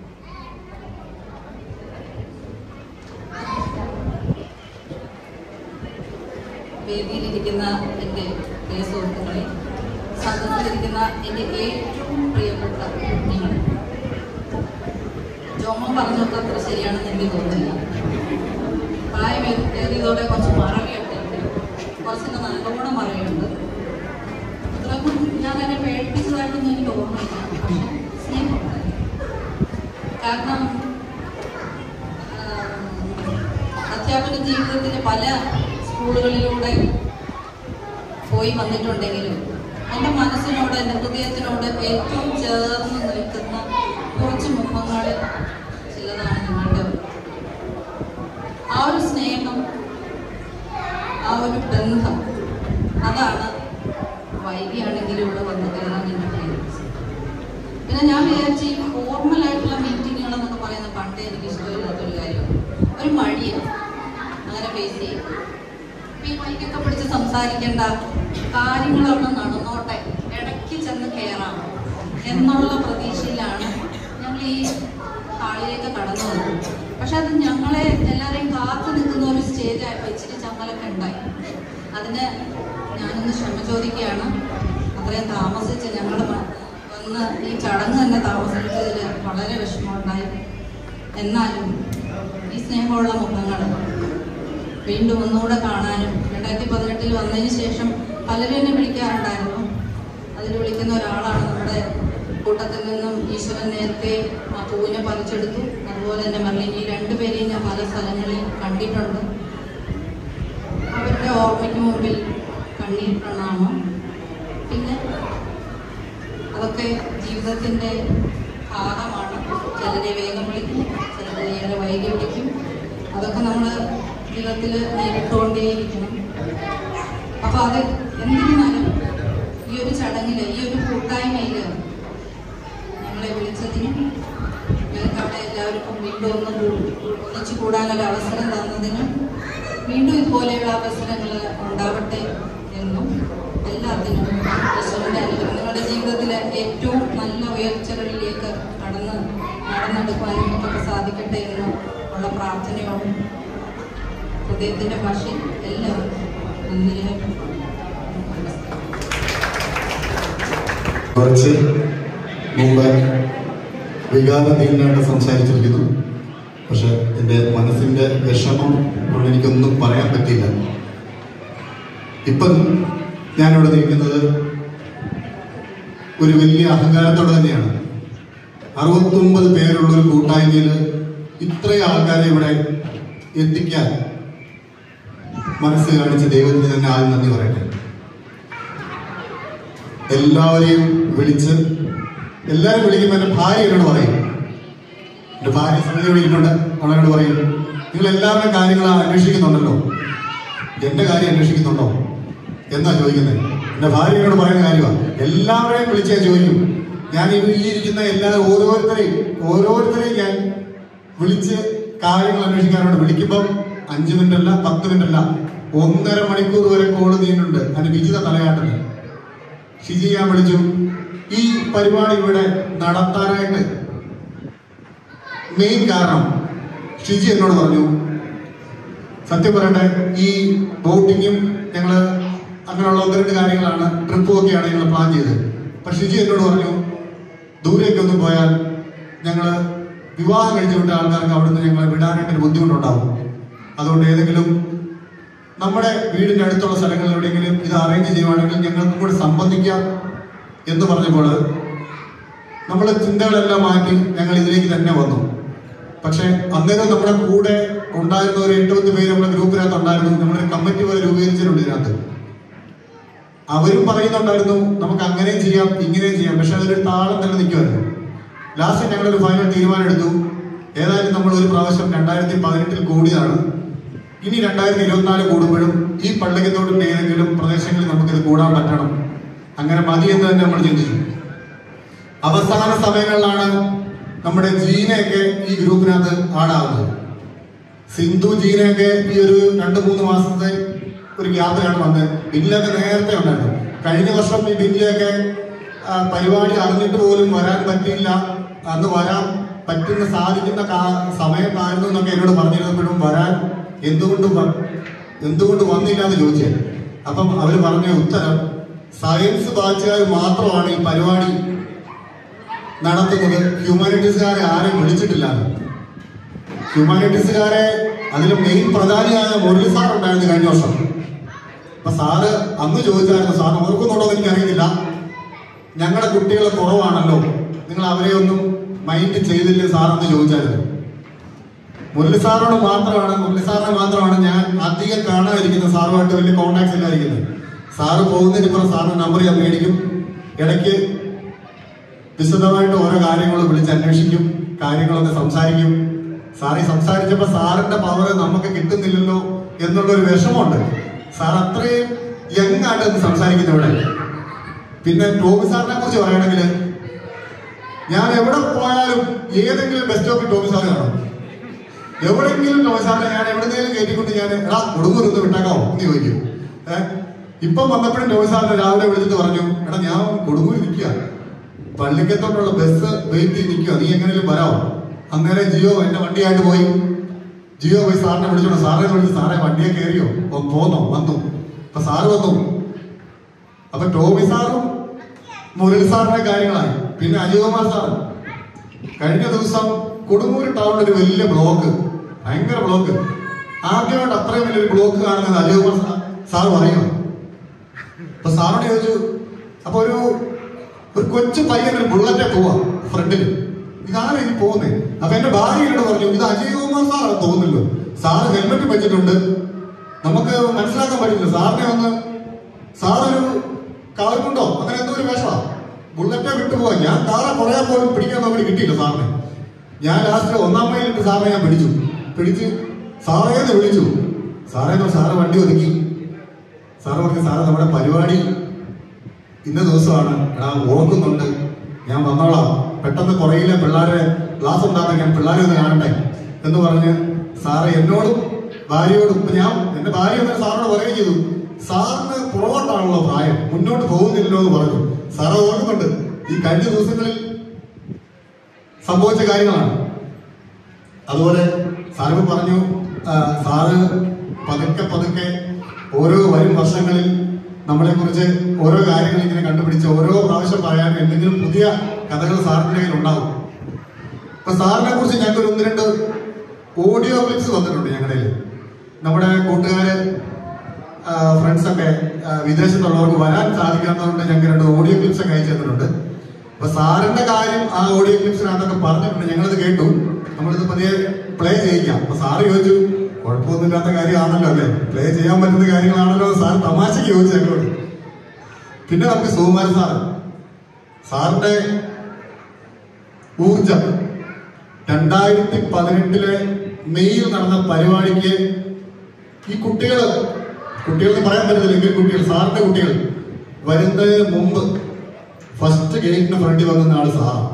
വേദിയിലിരിക്കുന്ന എൻ്റെ പ്രിയ സുഹൃത്തുക്കളെ, സദസ്സിലിരിക്കുന്ന എൻ്റെ ഏറ്റവും പ്രിയപ്പെട്ട കുഞ്ഞുങ്ങൾ, ജോമോൻ പറഞ്ഞൊക്കെ അത്ര ശരിയാണെന്ന് എനിക്ക് തോന്നുന്നില്ല. പ്രായമേറിയതോടെ കുറച്ച് മറവിയുണ്ട്, കുറച്ചിൻ്റെ നല്ലോണം മറവിയുണ്ട്. അത്രക്കും ഞാൻ എന്നെ പേടിപ്പിച്ചതായിട്ടൊന്നും എനിക്ക് ഓർമ്മയില്ല. പക്ഷെ സ്നേഹമുണ്ടായി. കാരണം അധ്യാപന ജീവിതത്തിൽ പല സ്കൂളുകളിലൂടെ പോയി വന്നിട്ടുണ്ടെങ്കിലും എൻ്റെ മനസ്സിനോട്, എൻ്റെ ഹൃദയത്തിനോട് ഏറ്റവും ചേർന്ന് നിൽക്കുന്ന കുറച്ച് മുഖങ്ങൾ ചിലതാണ് നിങ്ങളുടെ. ആ ഒരു സ്നേഹം, ആ ഒരു ബന്ധം, അതാണ് വൈകിയാണെങ്കിലും ഇവിടെ വന്നു കയറാൻ എന്നെ പ്രേരിപ്പിച്ചത്. പിന്നെ ഞാൻ വിചാരിച്ചു ഈ ഫോർമലായിട്ടുള്ള മീറ്റിങ്ങുകളെന്നൊക്കെ പറയുന്ന പണ്ടേ എനിക്ക് ഇഷ്ടമില്ലാത്തൊരു കാര്യമാണ്. ഒരു മടിയാണ് അങ്ങനെ ഫേസ് ചെയ്യും. ഈ മൈക്കൊക്കെ പിടിച്ച് സംസാരിക്കേണ്ട, കാര്യങ്ങളൊക്കെ നടന്നോട്ടെ, ഇടയ്ക്ക് ചെന്ന് കയറാം എന്നുള്ള പ്രതീക്ഷയിലാണ് ഞങ്ങൾ ഈ ഹാളിലേക്ക് കടന്നു വന്നത്. പക്ഷെ അത് ഞങ്ങളെ എല്ലാവരെയും കാത്തു നിൽക്കുന്ന ഒരു സ്റ്റേജായപ്പോൾ ഇച്ചിരി ചമ്മലൊക്കെ ഉണ്ടായി. അതിന് ഞാനൊന്ന് ക്ഷമ ചോദിക്കുകയാണ്. അത്രയും താമസിച്ച് ഞങ്ങൾ വന്ന് ഈ ചടങ്ങ് തന്നെ താമസിച്ചതിൽ വളരെ വിഷമമുണ്ടായി. എന്നാലും ഈ സ്നേഹമുള്ള മുഖങ്ങൾ വീണ്ടും ഒന്നുകൂടെ കാണാനും 2018 വന്നതിന് ശേഷം പലരും എന്നെ വിളിക്കാറുണ്ടായിരുന്നു. അതിൽ വിളിക്കുന്ന ഒരാളാണ് നമ്മുടെ കൂട്ടത്തിൽ നിന്നും ഈശ്വരൻ നേരത്തെ ആ പൂവിനെ പറിച്ചെടുത്തു. അതുപോലെ തന്നെ മെർലിൻ, ഈ 2 പേരെയും ഞാൻ പല സ്ഥലങ്ങളിൽ കണ്ടിട്ടുണ്ട്. അവരുടെ ഓർമ്മയ്ക്ക് മുമ്പിൽ കണ്ണീർ പ്രണാമം. പിന്നെ അതൊക്കെ ജീവിതത്തിൻ്റെ ഭാഗമാണ്. ചിലരെ വേഗം വിളിക്കും, ചിലരെ ഏറെ വൈകി വിളിക്കും. അതൊക്കെ നമ്മൾ ജീവിതത്തിൽ നേരിട്ടുകൊണ്ടേയിരിക്കണം. അപ്പോൾ അത് എന്തിരുന്നാലും ഈ ഒരു ചടങ്ങിൽ, ഈ ഒരു കൂട്ടായ്മയിൽ ഞങ്ങളെ വിളിച്ചതിനും ഞങ്ങൾക്ക് അവിടെ എല്ലാവർക്കും വീണ്ടും ഒന്നിച്ചു കൂടാനൊരു അവസരം തന്നതിനും വീണ്ടും ഇതുപോലെയുള്ള അവസരങ്ങൾ ഉണ്ടാവട്ടെ എന്നും എല്ലാത്തിനും ഈശ്വരൻ്റെ അനുഗ്രഹം നിങ്ങളുടെ ജീവിതത്തിലെ ഏറ്റവും നല്ല ഉയർച്ചകളിലേക്ക് നടന്നെടുക്കാനും ഒക്കെ സാധിക്കട്ടെ എന്നും ഉള്ള പ്രാർത്ഥനയോടും ഹൃദയത്തിൻ്റെ ഭാഷയിൽ എല്ലാവർക്കും നന്ദി. കുറച്ച് മുമ്പ് വികാരധീനായിട്ട് സംസാരിച്ചിരിക്കുന്നു. പക്ഷെ എൻ്റെ മനസ്സിൻ്റെ വിഷമം കൊണ്ട് എനിക്കൊന്നും പറയാൻ പറ്റിയില്ല. ഇപ്പം ഞാനിവിടെ നിൽക്കുന്നത് ഒരു വലിയ അഹങ്കാരത്തോടെ തന്നെയാണ്. 69 പേരുള്ള ഒരു കൂട്ടായ്മയിൽ ഇത്രയും ആൾക്കാരെ ഇവിടെ എത്തിക്കാൻ മനസ്സ് കാണിച്ച ദൈവത്തിന് തന്നെ ആദ്യം നന്ദി പറയട്ടെ. എല്ലാവരെയും വിളിച്ച് എല്ലാവരും വിളിക്കുമ്പോൾ എൻ്റെ ഭാര്യ എന്നോട് പറയും, എൻ്റെ ഭാര്യ സമിതി വിളിക്കുന്നുണ്ട്, അവളോട് പറയും, നിങ്ങൾ എല്ലാവരുടെ കാര്യങ്ങൾ അന്വേഷിക്കുന്നുണ്ടല്ലോ, എൻ്റെ കാര്യം അന്വേഷിക്കുന്നുണ്ടോ എന്നാ ചോദിക്കുന്നത്. എൻ്റെ ഭാര്യ എന്നോട് പറയുന്ന കാര്യമാണ്. എല്ലാവരെയും വിളിച്ചാൽ ചോദിക്കും. ഞാൻ ഈ ഇരിക്കുന്ന എല്ലാവരും ഓരോരുത്തരെയും ഞാൻ വിളിച്ച് കാര്യങ്ങൾ അന്വേഷിക്കാറുണ്ട്. വിളിക്കുമ്പം 5 മിനിറ്റ് അല്ല, 10 മിനിറ്റ് അല്ല, 1.5 മണിക്കൂർ വരെ കോള് നീണ്ടുണ്ട്. അതിന് വിജിത തലയാട്ടുന്നത്. ഷിജി ഞാൻ വിളിച്ചു. ഈ പരിപാടി ഇവിടെ നടത്താനായിട്ട് മെയിൻ കാരണം ഷിജി എന്നോട് പറഞ്ഞു, സത്യം പറയട്ടെ, ഈ ബോട്ടിങ്ങും ഞങ്ങള് അങ്ങനെയുള്ള 1-2 കാര്യങ്ങളാണ്, ട്രിപ്പും ഒക്കെയാണ് ഞങ്ങൾ പ്ലാൻ ചെയ്തത്. പക്ഷെ ഷിജി എന്നോട് പറഞ്ഞു, ദൂരേക്കൊന്നും പോയാൽ ഞങ്ങള് വിവാഹം കഴിച്ചു വിട്ട ആൾക്കാർക്ക് അവിടുന്ന് ഞങ്ങളെ വിടാനായിട്ടൊരു ബുദ്ധിമുട്ടുണ്ടാവും. അതുകൊണ്ട് ഏതെങ്കിലും നമ്മുടെ വീടിന്റെ അടുത്തുള്ള സ്ഥലങ്ങളിൽ എവിടെയെങ്കിലും ഇത് അറേഞ്ച് ചെയ്യുവാണെങ്കിൽ ഞങ്ങൾക്കും കൂടെ സംബന്ധിക്കാം എന്ന് പറഞ്ഞപ്പോൾ നമ്മുടെ ചിന്തകളെല്ലാം മാറ്റി ഞങ്ങൾ ഇതിലേക്ക് തന്നെ വന്നു. പക്ഷെ അന്നേരം നമ്മുടെ കൂടെ ഉണ്ടായിരുന്ന ഒരു 8-10 പേര് നമ്മുടെ ഗ്രൂപ്പിനകത്ത് ഉണ്ടായിരുന്നു. നമ്മുടെ കമ്മിറ്റി പോലെ രൂപീകരിച്ചിട്ടുണ്ട് ഇതിനകത്ത്. അവരും പറയുന്നുണ്ടായിരുന്നു നമുക്ക് അങ്ങനെയും ചെയ്യാം ഇങ്ങനെയും ചെയ്യാം. പക്ഷെ അതൊരു താളം തന്നെ നിൽക്കുമായിരുന്നു. ലാസ്റ്റ് ഞങ്ങളൊരു ഫൈനൽ തീരുമാനം എടുത്തു. ഏതായാലും നമ്മൾ ഒരു പ്രാവശ്യം 2018 കൂടിയതാണ്. ഇനി 2024 കൂടുമ്പോഴും ഈ പള്ളിക്കത്തോടിന്റെ ഏതെങ്കിലും പ്രദേശങ്ങളിൽ നമുക്കിത് കൂടാൻ പറ്റണം. അങ്ങനെ മതി എന്ന് തന്നെ നമ്മൾ ചിന്തിച്ചു. അവസാന സമയങ്ങളിലാണ് നമ്മുടെ ജീനയൊക്കെ ഈ ഗ്രൂപ്പിനകത്ത് ആടാവുന്നത്. സിന്ധു ജീനയൊക്കെ ഈ ഒരു 2-3 മാസത്തെ ഒരു ഗ്യാപ്പിലാണ് വന്നത്. ബില്ലൊക്കെ നേരത്തെ ഉണ്ടായിരുന്നു. കഴിഞ്ഞ വർഷം ഈ ബില്ലൊക്കെ പരിപാടി അറിഞ്ഞിട്ട് പോലും വരാൻ പറ്റിയില്ല, അന്ന് വരാൻ പറ്റുന്ന സാധിക്കുന്ന സമയത്തായിരുന്നു എന്നൊക്കെ എന്നോട് പറഞ്ഞിരുന്നപ്പോഴും വരാൻ എന്തുകൊണ്ട് വന്നില്ല എന്ന് ചോദിച്ചേ. അപ്പം അവർ പറഞ്ഞ ഉത്തരം, സയൻസ് ബാച്ചുകാർ മാത്രമാണ് ഈ പരിപാടി നടത്തുന്നത്, ഹ്യൂമാനിറ്റീസുകാരെ ആരെയും വിളിച്ചിട്ടില്ല. ഹ്യൂമാനിറ്റീസുകാരെ അതിൽ മെയിൻ പ്രധാനിയായ മുരളി സാർ ഉണ്ടായിരുന്നു കഴിഞ്ഞ വർഷം. അപ്പൊ സാറ് അന്ന് ചോദിച്ചായിരുന്നു, സാർ ഓർക്കുന്നുണ്ടോ എന്ന് എനിക്കറിയില്ല, ഞങ്ങളുടെ കുട്ടികൾ കുറവാണല്ലോ, നിങ്ങൾ അവരെ ഒന്നും മൈൻഡ് ചെയ്തില്ലേ സാറെന്ന് ചോദിച്ചായിരുന്നു. മുരളി സാറിനെ മാത്രമാണ് ഞാൻ അധികം കാണാതിരിക്കുന്നത്. സാറുമായിട്ട് വലിയ കോണ്ടാക്ട്സ് ഇല്ലാതിരിക്കുന്നത്. സാറ് പോകുന്നതിന് ഇപ്പുറം സാറിന്റെ നമ്പർ ഞാൻ മേടിക്കും. ഇടയ്ക്ക് വിശദമായിട്ട് ഓരോ കാര്യങ്ങളും വിളിച്ച് അന്വേഷിക്കും, കാര്യങ്ങളൊക്കെ സംസാരിക്കും. സാറി സംസാരിച്ചപ്പോ സാറിന്റെ പവർ നമുക്ക് കിട്ടുന്നില്ലല്ലോ എന്നുള്ളൊരു വിഷമമുണ്ട്. സാർ അത്രയും യങ്ങായിട്ട് സംസാരിക്കുന്നവിടെ. പിന്നെ ടോമി സാറിനെ കുറിച്ച് പറയുകയാണെങ്കിൽ, ഞാൻ എവിടെ പോയാലും ഏതെങ്കിലും ബസ് സ്റ്റോപ്പിൽ ടോമി സാറ് കാണും. എവിടെയെങ്കിലും ടോമി സാറിനെ ഞാൻ എവിടെയെങ്കിലും കയറ്റിക്കൊണ്ട് ഞാൻ കൊടുങ്ങൂർ ഒന്ന് വിട്ടാക്കാവോ എന്ന് ചോദിക്കും. ഇപ്പം വന്നപ്പോഴും ടോമി സാറിനെ രാവിലെ വിളിച്ചിട്ട് പറഞ്ഞു, എടാ ഞാൻ കൊടുങ്ങൂർ നിൽക്കുക, പള്ളിക്കത്തോട്ടുള്ള ബസ് വെയിറ്റ് ചെയ്ത് നിൽക്കുക, നീ എങ്ങനെയും വരാമോ? അന്നേരം ജിയോ എന്റെ വണ്ടിയായിട്ട് പോയി. ജിയോ പോയി സാറിനെ വിളിച്ചോളൂ. സാറിനെ വിളിച്ച്, സാറേ വണ്ടിയെ കയറിയോ? പോന്നോ? വന്നു. അപ്പൊ സാറ് വന്നു. അപ്പൊ ടോമി സാറും മുരളി സാറിന്റെ കാര്യങ്ങളായി. പിന്നെ അജയകുമാർ സാർ കഴിഞ്ഞ ദിവസം കൊടുങ്ങൂർ ടൗണിൽ ഒരു വലിയ ബ്ലോക്ക്, ഭയങ്കര ബ്ലോക്ക്, ആദ്യമായിട്ട് അത്രയും വലിയൊരു ബ്ലോക്ക് കാണുന്നത് അജയകുമാർ സാർ പറയുന്നു. അപ്പൊ സാറിനോട് ചോദിച്ചു, അപ്പൊ ഒരു കൊച്ചു പയ്യൻ ഒരു ബുള്ളറ്റെ പോവാ ഫ്രണ്ടിൽ, ഇതാണ് ഇനി പോകുന്നത്. അപ്പൊ എന്റെ ഭാര്യയോട് പറഞ്ഞു, ഇത് അജയകുമാർ സാറാണ് തോന്നുന്നല്ലോ, സാറ് ഹെൽമെറ്റ് വെച്ചിട്ടുണ്ട്, നമുക്ക് മനസ്സിലാക്കാൻ പറ്റില്ല. സാറിനെ ഒന്ന് സാറൊരു കാറുണ്ടോ അങ്ങനെ എന്തോ ഒരു വേഷമാണ്, ബുള്ളറ്റെ വിട്ടുപോവാ. ഞാൻ കാറെ കുറേ പോലും പിടിക്കാൻ നോക്കി കിട്ടിയില്ല സാറിനെ. ഞാൻ ലാസ്റ്റ് 1-ാം മൈലിട്ട് സാറിനെ ഞാൻ പിടിച്ച് സാറേന്ന് വിളിച്ചു. സാറ് വണ്ടി ഒതുക്കി. സാറ് പറഞ്ഞു, സാറ് നമ്മുടെ പരിപാടി ഇന്ന ദിവസമാണ്, എടാ ഓർക്കുന്നുണ്ട്, ഞാൻ വന്നോളാം, പെട്ടെന്ന് കുറയിലെ പിള്ളേരെ ക്ലാസ് ഉണ്ടാകാൻ ഞാൻ പിള്ളേരെ ഒന്ന് കാണട്ടെ എന്ന് പറഞ്ഞ് സാറ് എന്നോടും ഭാര്യയോടും, ഞാൻ എന്റെ ഭാര്യ തന്നെ സാറിനോട് പറയുകയും ചെയ്തു, സാറിന് പുറകോട്ടാണല്ലോ പ്രായം, മുന്നോട്ട് പോകുന്നില്ലല്ലോ എന്ന് പറഞ്ഞു. സാറ് ഓർക്കുന്നുണ്ട്, ഈ കഴിഞ്ഞ ദിവസങ്ങളിൽ സംഭവിച്ച കാര്യങ്ങളാണ്. അതുപോലെ സാറിന് പറഞ്ഞു, സാറ് പതുക്കെ ഓരോ വരും വർഷങ്ങളിൽ നമ്മളെ കുറിച്ച് ഓരോ കാര്യങ്ങൾ ഇങ്ങനെ കണ്ടുപിടിച്ച് ഓരോ പ്രാവശ്യം പറയാൻ എന്തെങ്കിലും പുതിയ കഥകൾ സാറിന്റെ കയ്യിൽ ഉണ്ടാവും. അപ്പൊ സാറിനെ കുറിച്ച് ഞങ്ങൾക്ക് 1-2 ഓഡിയോ ക്ലിപ്സ് വന്നിട്ടുണ്ട് ഞങ്ങളുടെ. നമ്മുടെ കൂട്ടുകാര് ഫ്രണ്ട്സൊക്കെ വിദേശത്തുള്ളവർക്ക് വരാൻ സാധിക്കാത്തതുകൊണ്ട് ഞങ്ങൾക്ക് 2 ഓഡിയോ ക്ലിപ്സ് ഒക്കെ അയച്ചു തന്നിട്ടുണ്ട്. അപ്പൊ സാറിന്റെ കാര്യം ആ ഓഡിയോ ക്ലിപ്സിനകത്തൊക്കെ പറഞ്ഞിട്ടുണ്ട്. ഞങ്ങളിത് കേട്ടു. നമ്മളിത് പതിയെ പ്ലേ ചെയ്യിക്കാം. അപ്പൊ സാറ് ചോദിച്ചു, കുഴപ്പമൊന്നുമില്ലാത്ത കാര്യമാണല്ലോ അല്ലേ, പ്ലേ ചെയ്യാൻ പറ്റുന്ന കാര്യങ്ങളാണല്ലോ. സാർ തമാശക്ക് ചോദിച്ചു ഞങ്ങളോട്. പിന്നെ നമുക്ക് സുകുമാരൻ സാറിന്റെ ഊർജം 2018 മെയ്യിൽ നടന്ന പരിപാടിക്ക് ഈ കുട്ടികളെന്ന് പറയാൻ പറ്റത്തില്ലെങ്കിൽ കുട്ടികൾ, സാറിന്റെ കുട്ടികൾ വരുന്നതിന് മുമ്പ് ഫസ്റ്റ് ഗേറ്റിന് ഫ്രണ്ടിൽ വന്ന ആള് സാറാണ്.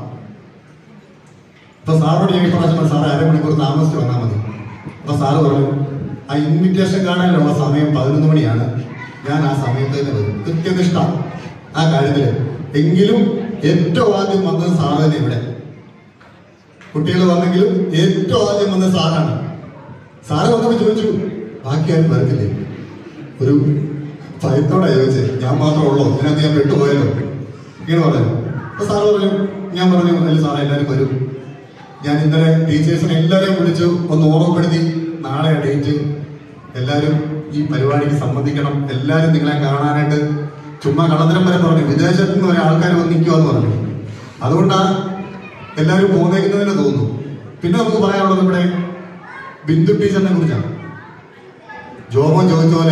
അപ്പൊ സാറോട് ഞാൻ പ്രാവശ്യം സാറ് അരമണിക്കൂർ താമസിച്ച് വന്നാൽ മതി. അപ്പൊ സാറ് പറഞ്ഞു, ആ ഇൻവിറ്റേഷൻ കാണാനുള്ള സമയം 11 മണിയാണ്, ഞാൻ ആ സമയത്ത് തന്നെ വരും. കൃത്യനിഷ്ഠ ആ കാര്യത്തില്. എങ്കിലും ഏറ്റവും ആദ്യം വന്നത് സാറ് തന്നെ. ഇവിടെ കുട്ടികൾ വന്നെങ്കിലും ഏറ്റവും ആദ്യം വന്നത് സാറാണ്. സാറ് വന്നപ്പോൾ ചോദിച്ചു, ബാക്കി ആരും വരത്തില്ലേ? ഒരു ഭയത്തോടെ ചോദിച്ചേ, ഞാൻ മാത്രമേ ഉള്ളൂ, ഇതിനകത്ത് ഞാൻ പെട്ടുപോയല്ലോ ഇങ്ങനെ പറഞ്ഞു. അപ്പൊ സാറ് പറഞ്ഞു, ഞാൻ പറഞ്ഞു, അല്ല സാറേ എല്ലാവരും വരും. ഞാൻ ഇന്നലെ ടീച്ചേഴ്സിനെ എല്ലാവരെയും വിളിച്ചു ഒന്ന് ഓർമ്മപ്പെടുത്തി, നാളെ ഡേറ്റ്, എല്ലാവരും ഈ പരിപാടിക്ക് സംബന്ധിക്കണം, എല്ലാവരും നിങ്ങളെ കാണാനായിട്ട്. ചുമ്മാ കള്ളത്തരം വരെ പറഞ്ഞു, വിദേശത്ത് നിന്ന് വരെ ആൾക്കാർ വന്നിക്കുമെന്ന് പറഞ്ഞു. അതുകൊണ്ടാണ് എല്ലാവരും പോന്നേക്കുന്നതിന് തോന്നുന്നു. പിന്നെ നമുക്ക് പറയാനുള്ളത് നമ്മുടെ ബിന്ദു ടീച്ചറിനെ കുറിച്ചാണ്. ജോമോൻ ചോദിച്ച പോലെ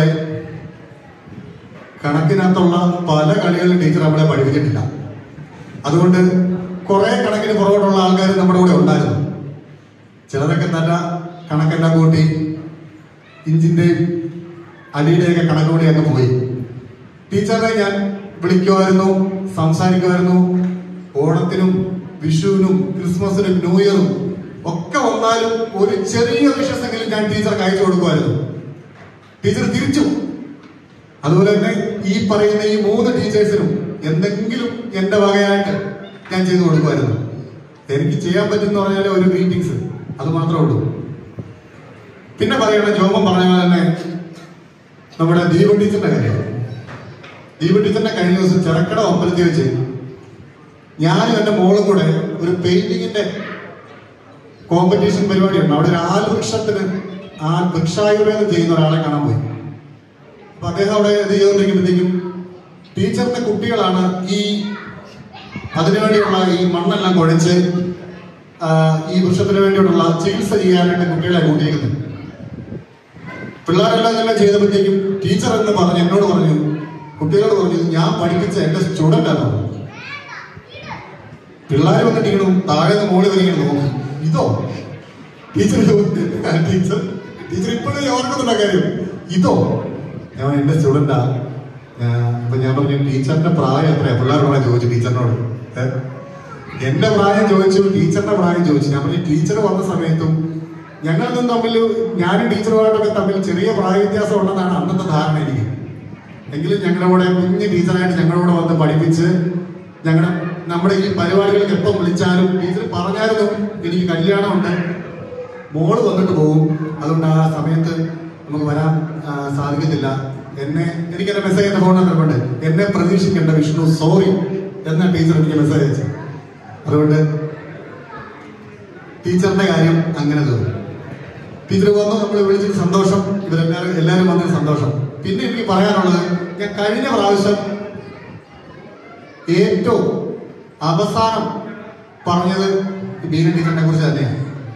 കണക്കിനകത്തുള്ള പല കളികളും ടീച്ചർ നമ്മളെ പഠിപ്പിച്ചിട്ടില്ല. അതുകൊണ്ട് കുറെ കണക്കിന് പുറകോട്ടുള്ള ആൾക്കാർ നമ്മുടെ കൂടെ ഉണ്ടായിരുന്നു. ചിലരൊക്കെ നല്ല കണക്കെല്ലാം കൂട്ടി ഇഞ്ചിന്റെയും അടിയുടെയൊക്കെ കണക്കുകൂടി അങ്ങ് പോയി. ടീച്ചറിനെ ഞാൻ വിളിക്കുമായിരുന്നു, സംസാരിക്കുമായിരുന്നു. ഓണത്തിനും വിഷുവിനും ക്രിസ്മസിനും ന്യൂ ഇയറും ഒക്കെ വന്നാലും ഒരു ചെറിയ വിഷസെങ്കിലും ഞാൻ ടീച്ചർക്ക് അയച്ചു കൊടുക്കുമായിരുന്നു. ടീച്ചർ തിരിച്ചു. അതുപോലെ തന്നെ ഈ പറയുന്ന ഈ 3 ടീച്ചേഴ്സിനും എന്തെങ്കിലും എന്റെ വകയായിട്ട് ഞാൻ ചെയ്തു കൊടുക്കുമായിരുന്നു. എനിക്ക് ചെയ്യാൻ പറ്റുന്ന പറഞ്ഞാൽ ഒരു മീറ്റിംഗ്സ്, അത് മാത്രമേ ഉള്ളൂ. പിന്നെ പറയണ ജോമൻ പറഞ്ഞ പോലെ തന്നെ നമ്മുടെ ദീപ ടീച്ചറിന്റെ കാര്യം. ദീപ ടീച്ചറിന്റെ കഴിഞ്ഞ ദിവസം ചെറക്കട അമ്പലത്തിൽ വെച്ച് ഞാനും എന്റെ മോളും കൂടെ ഒരു പെയിന്റിങ്ങിന്റെ കോമ്പറ്റീഷൻ പരിപാടിയുണ്ട്. അവിടെ ഒരു വൃക്ഷായുർവേദം ചെയ്യുന്ന ഒരാളെ കാണാൻ പോയി. അപ്പൊ അദ്ദേഹം അവിടെ ഇത് ചെയ്തുകൊണ്ടിരിക്കുമ്പോഴത്തേക്കും ടീച്ചറിന്റെ കുട്ടികളാണ് അതിനുവേണ്ടിയുള്ള ഈ മണ്ണെല്ലാം കുഴച്ച് ഈ വൃക്ഷത്തിന് വേണ്ടിയുള്ള ചികിത്സ ചെയ്യാനായിട്ട് കുട്ടികളെ കൂട്ടിയിരിക്കുന്നത്. പിള്ളേരെല്ലാം ഇതെല്ലാം ചെയ്തപ്പോഴത്തേക്കും ടീച്ചർ എന്ന് പറഞ്ഞു എന്നോട് പറഞ്ഞു, കുട്ടികളോട് പറഞ്ഞു, ഞാൻ പഠിപ്പിച്ച എന്റെ സ്റ്റുഡന്റ് ആണ്. പിള്ളേർ വന്നിട്ടിരിക്കണം, താഴെ നിന്ന് മോളി വരികയാണ് നോക്കി. ഇതോ ടീച്ചർ ഇപ്പോഴും ഓർക്കുന്നുണ്ട കാര്യം. ഇതോ ഞാൻ എന്റെ സ്റ്റുഡന്റാ. അപ്പൊ ഞാൻ പറഞ്ഞു, ടീച്ചറിന്റെ പ്രായം എത്രയാ? പിള്ളേരോടാ ചോദിച്ചു ടീച്ചറിനോട്. എന്റെ പ്രായം ചോദിച്ചു, ടീച്ചറിന്റെ പ്രായം ചോദിച്ചു. ഞാൻ പറഞ്ഞു, ടീച്ചർ വന്ന സമയത്തും ഞങ്ങളൊന്നും തമ്മിൽ, ഞാനും ടീച്ചറുമായിട്ടൊക്കെ തമ്മിൽ ചെറിയ പ്രായ വ്യത്യാസം ഉണ്ടെന്നാണ് അന്നത്തെ ധാരണ എനിക്ക്. എങ്കിലും ഞങ്ങളുടെ കൂടെ കുഞ്ഞ് ടീച്ചറായിട്ട് ഞങ്ങളുടെ വന്ന് പഠിപ്പിച്ച് നമ്മുടെ ഈ പരിപാടികൾക്ക് എപ്പം വിളിച്ചാലും ടീച്ചർ പറഞ്ഞായിരുന്നു എനിക്ക് കല്യാണമുണ്ട്, മോള് വന്നിട്ട് പോകും, അതുകൊണ്ട് ആ സമയത്ത് നമുക്ക് വരാൻ സാധിക്കത്തില്ല. എനിക്ക് എന്റെ മെസ്സേജ് എന്റെ ഫോണിൽ തരുന്നുണ്ട്, എന്നെ പ്രതീക്ഷിക്കേണ്ട വിഷ്ണു, സോറി എന്ന ടീച്ചർ എനിക്ക് മെസ്സേജ് അയച്ചു. അതുകൊണ്ട് ടീച്ചറിന്റെ കാര്യം അങ്ങനെ തോന്നി. ടീച്ചർ വന്നു, നമ്മൾ വിളിച്ചിട്ട് സന്തോഷം, എല്ലാവരും വന്നൊരു സന്തോഷം. പിന്നെ എനിക്ക് പറയാനുള്ളത്, ഞാൻ കഴിഞ്ഞ പ്രാവശ്യം ഏറ്റവും അവസാനം പറഞ്ഞത് ബീന ടീച്ചറിനെ കുറിച്ച് തന്നെയാണ്.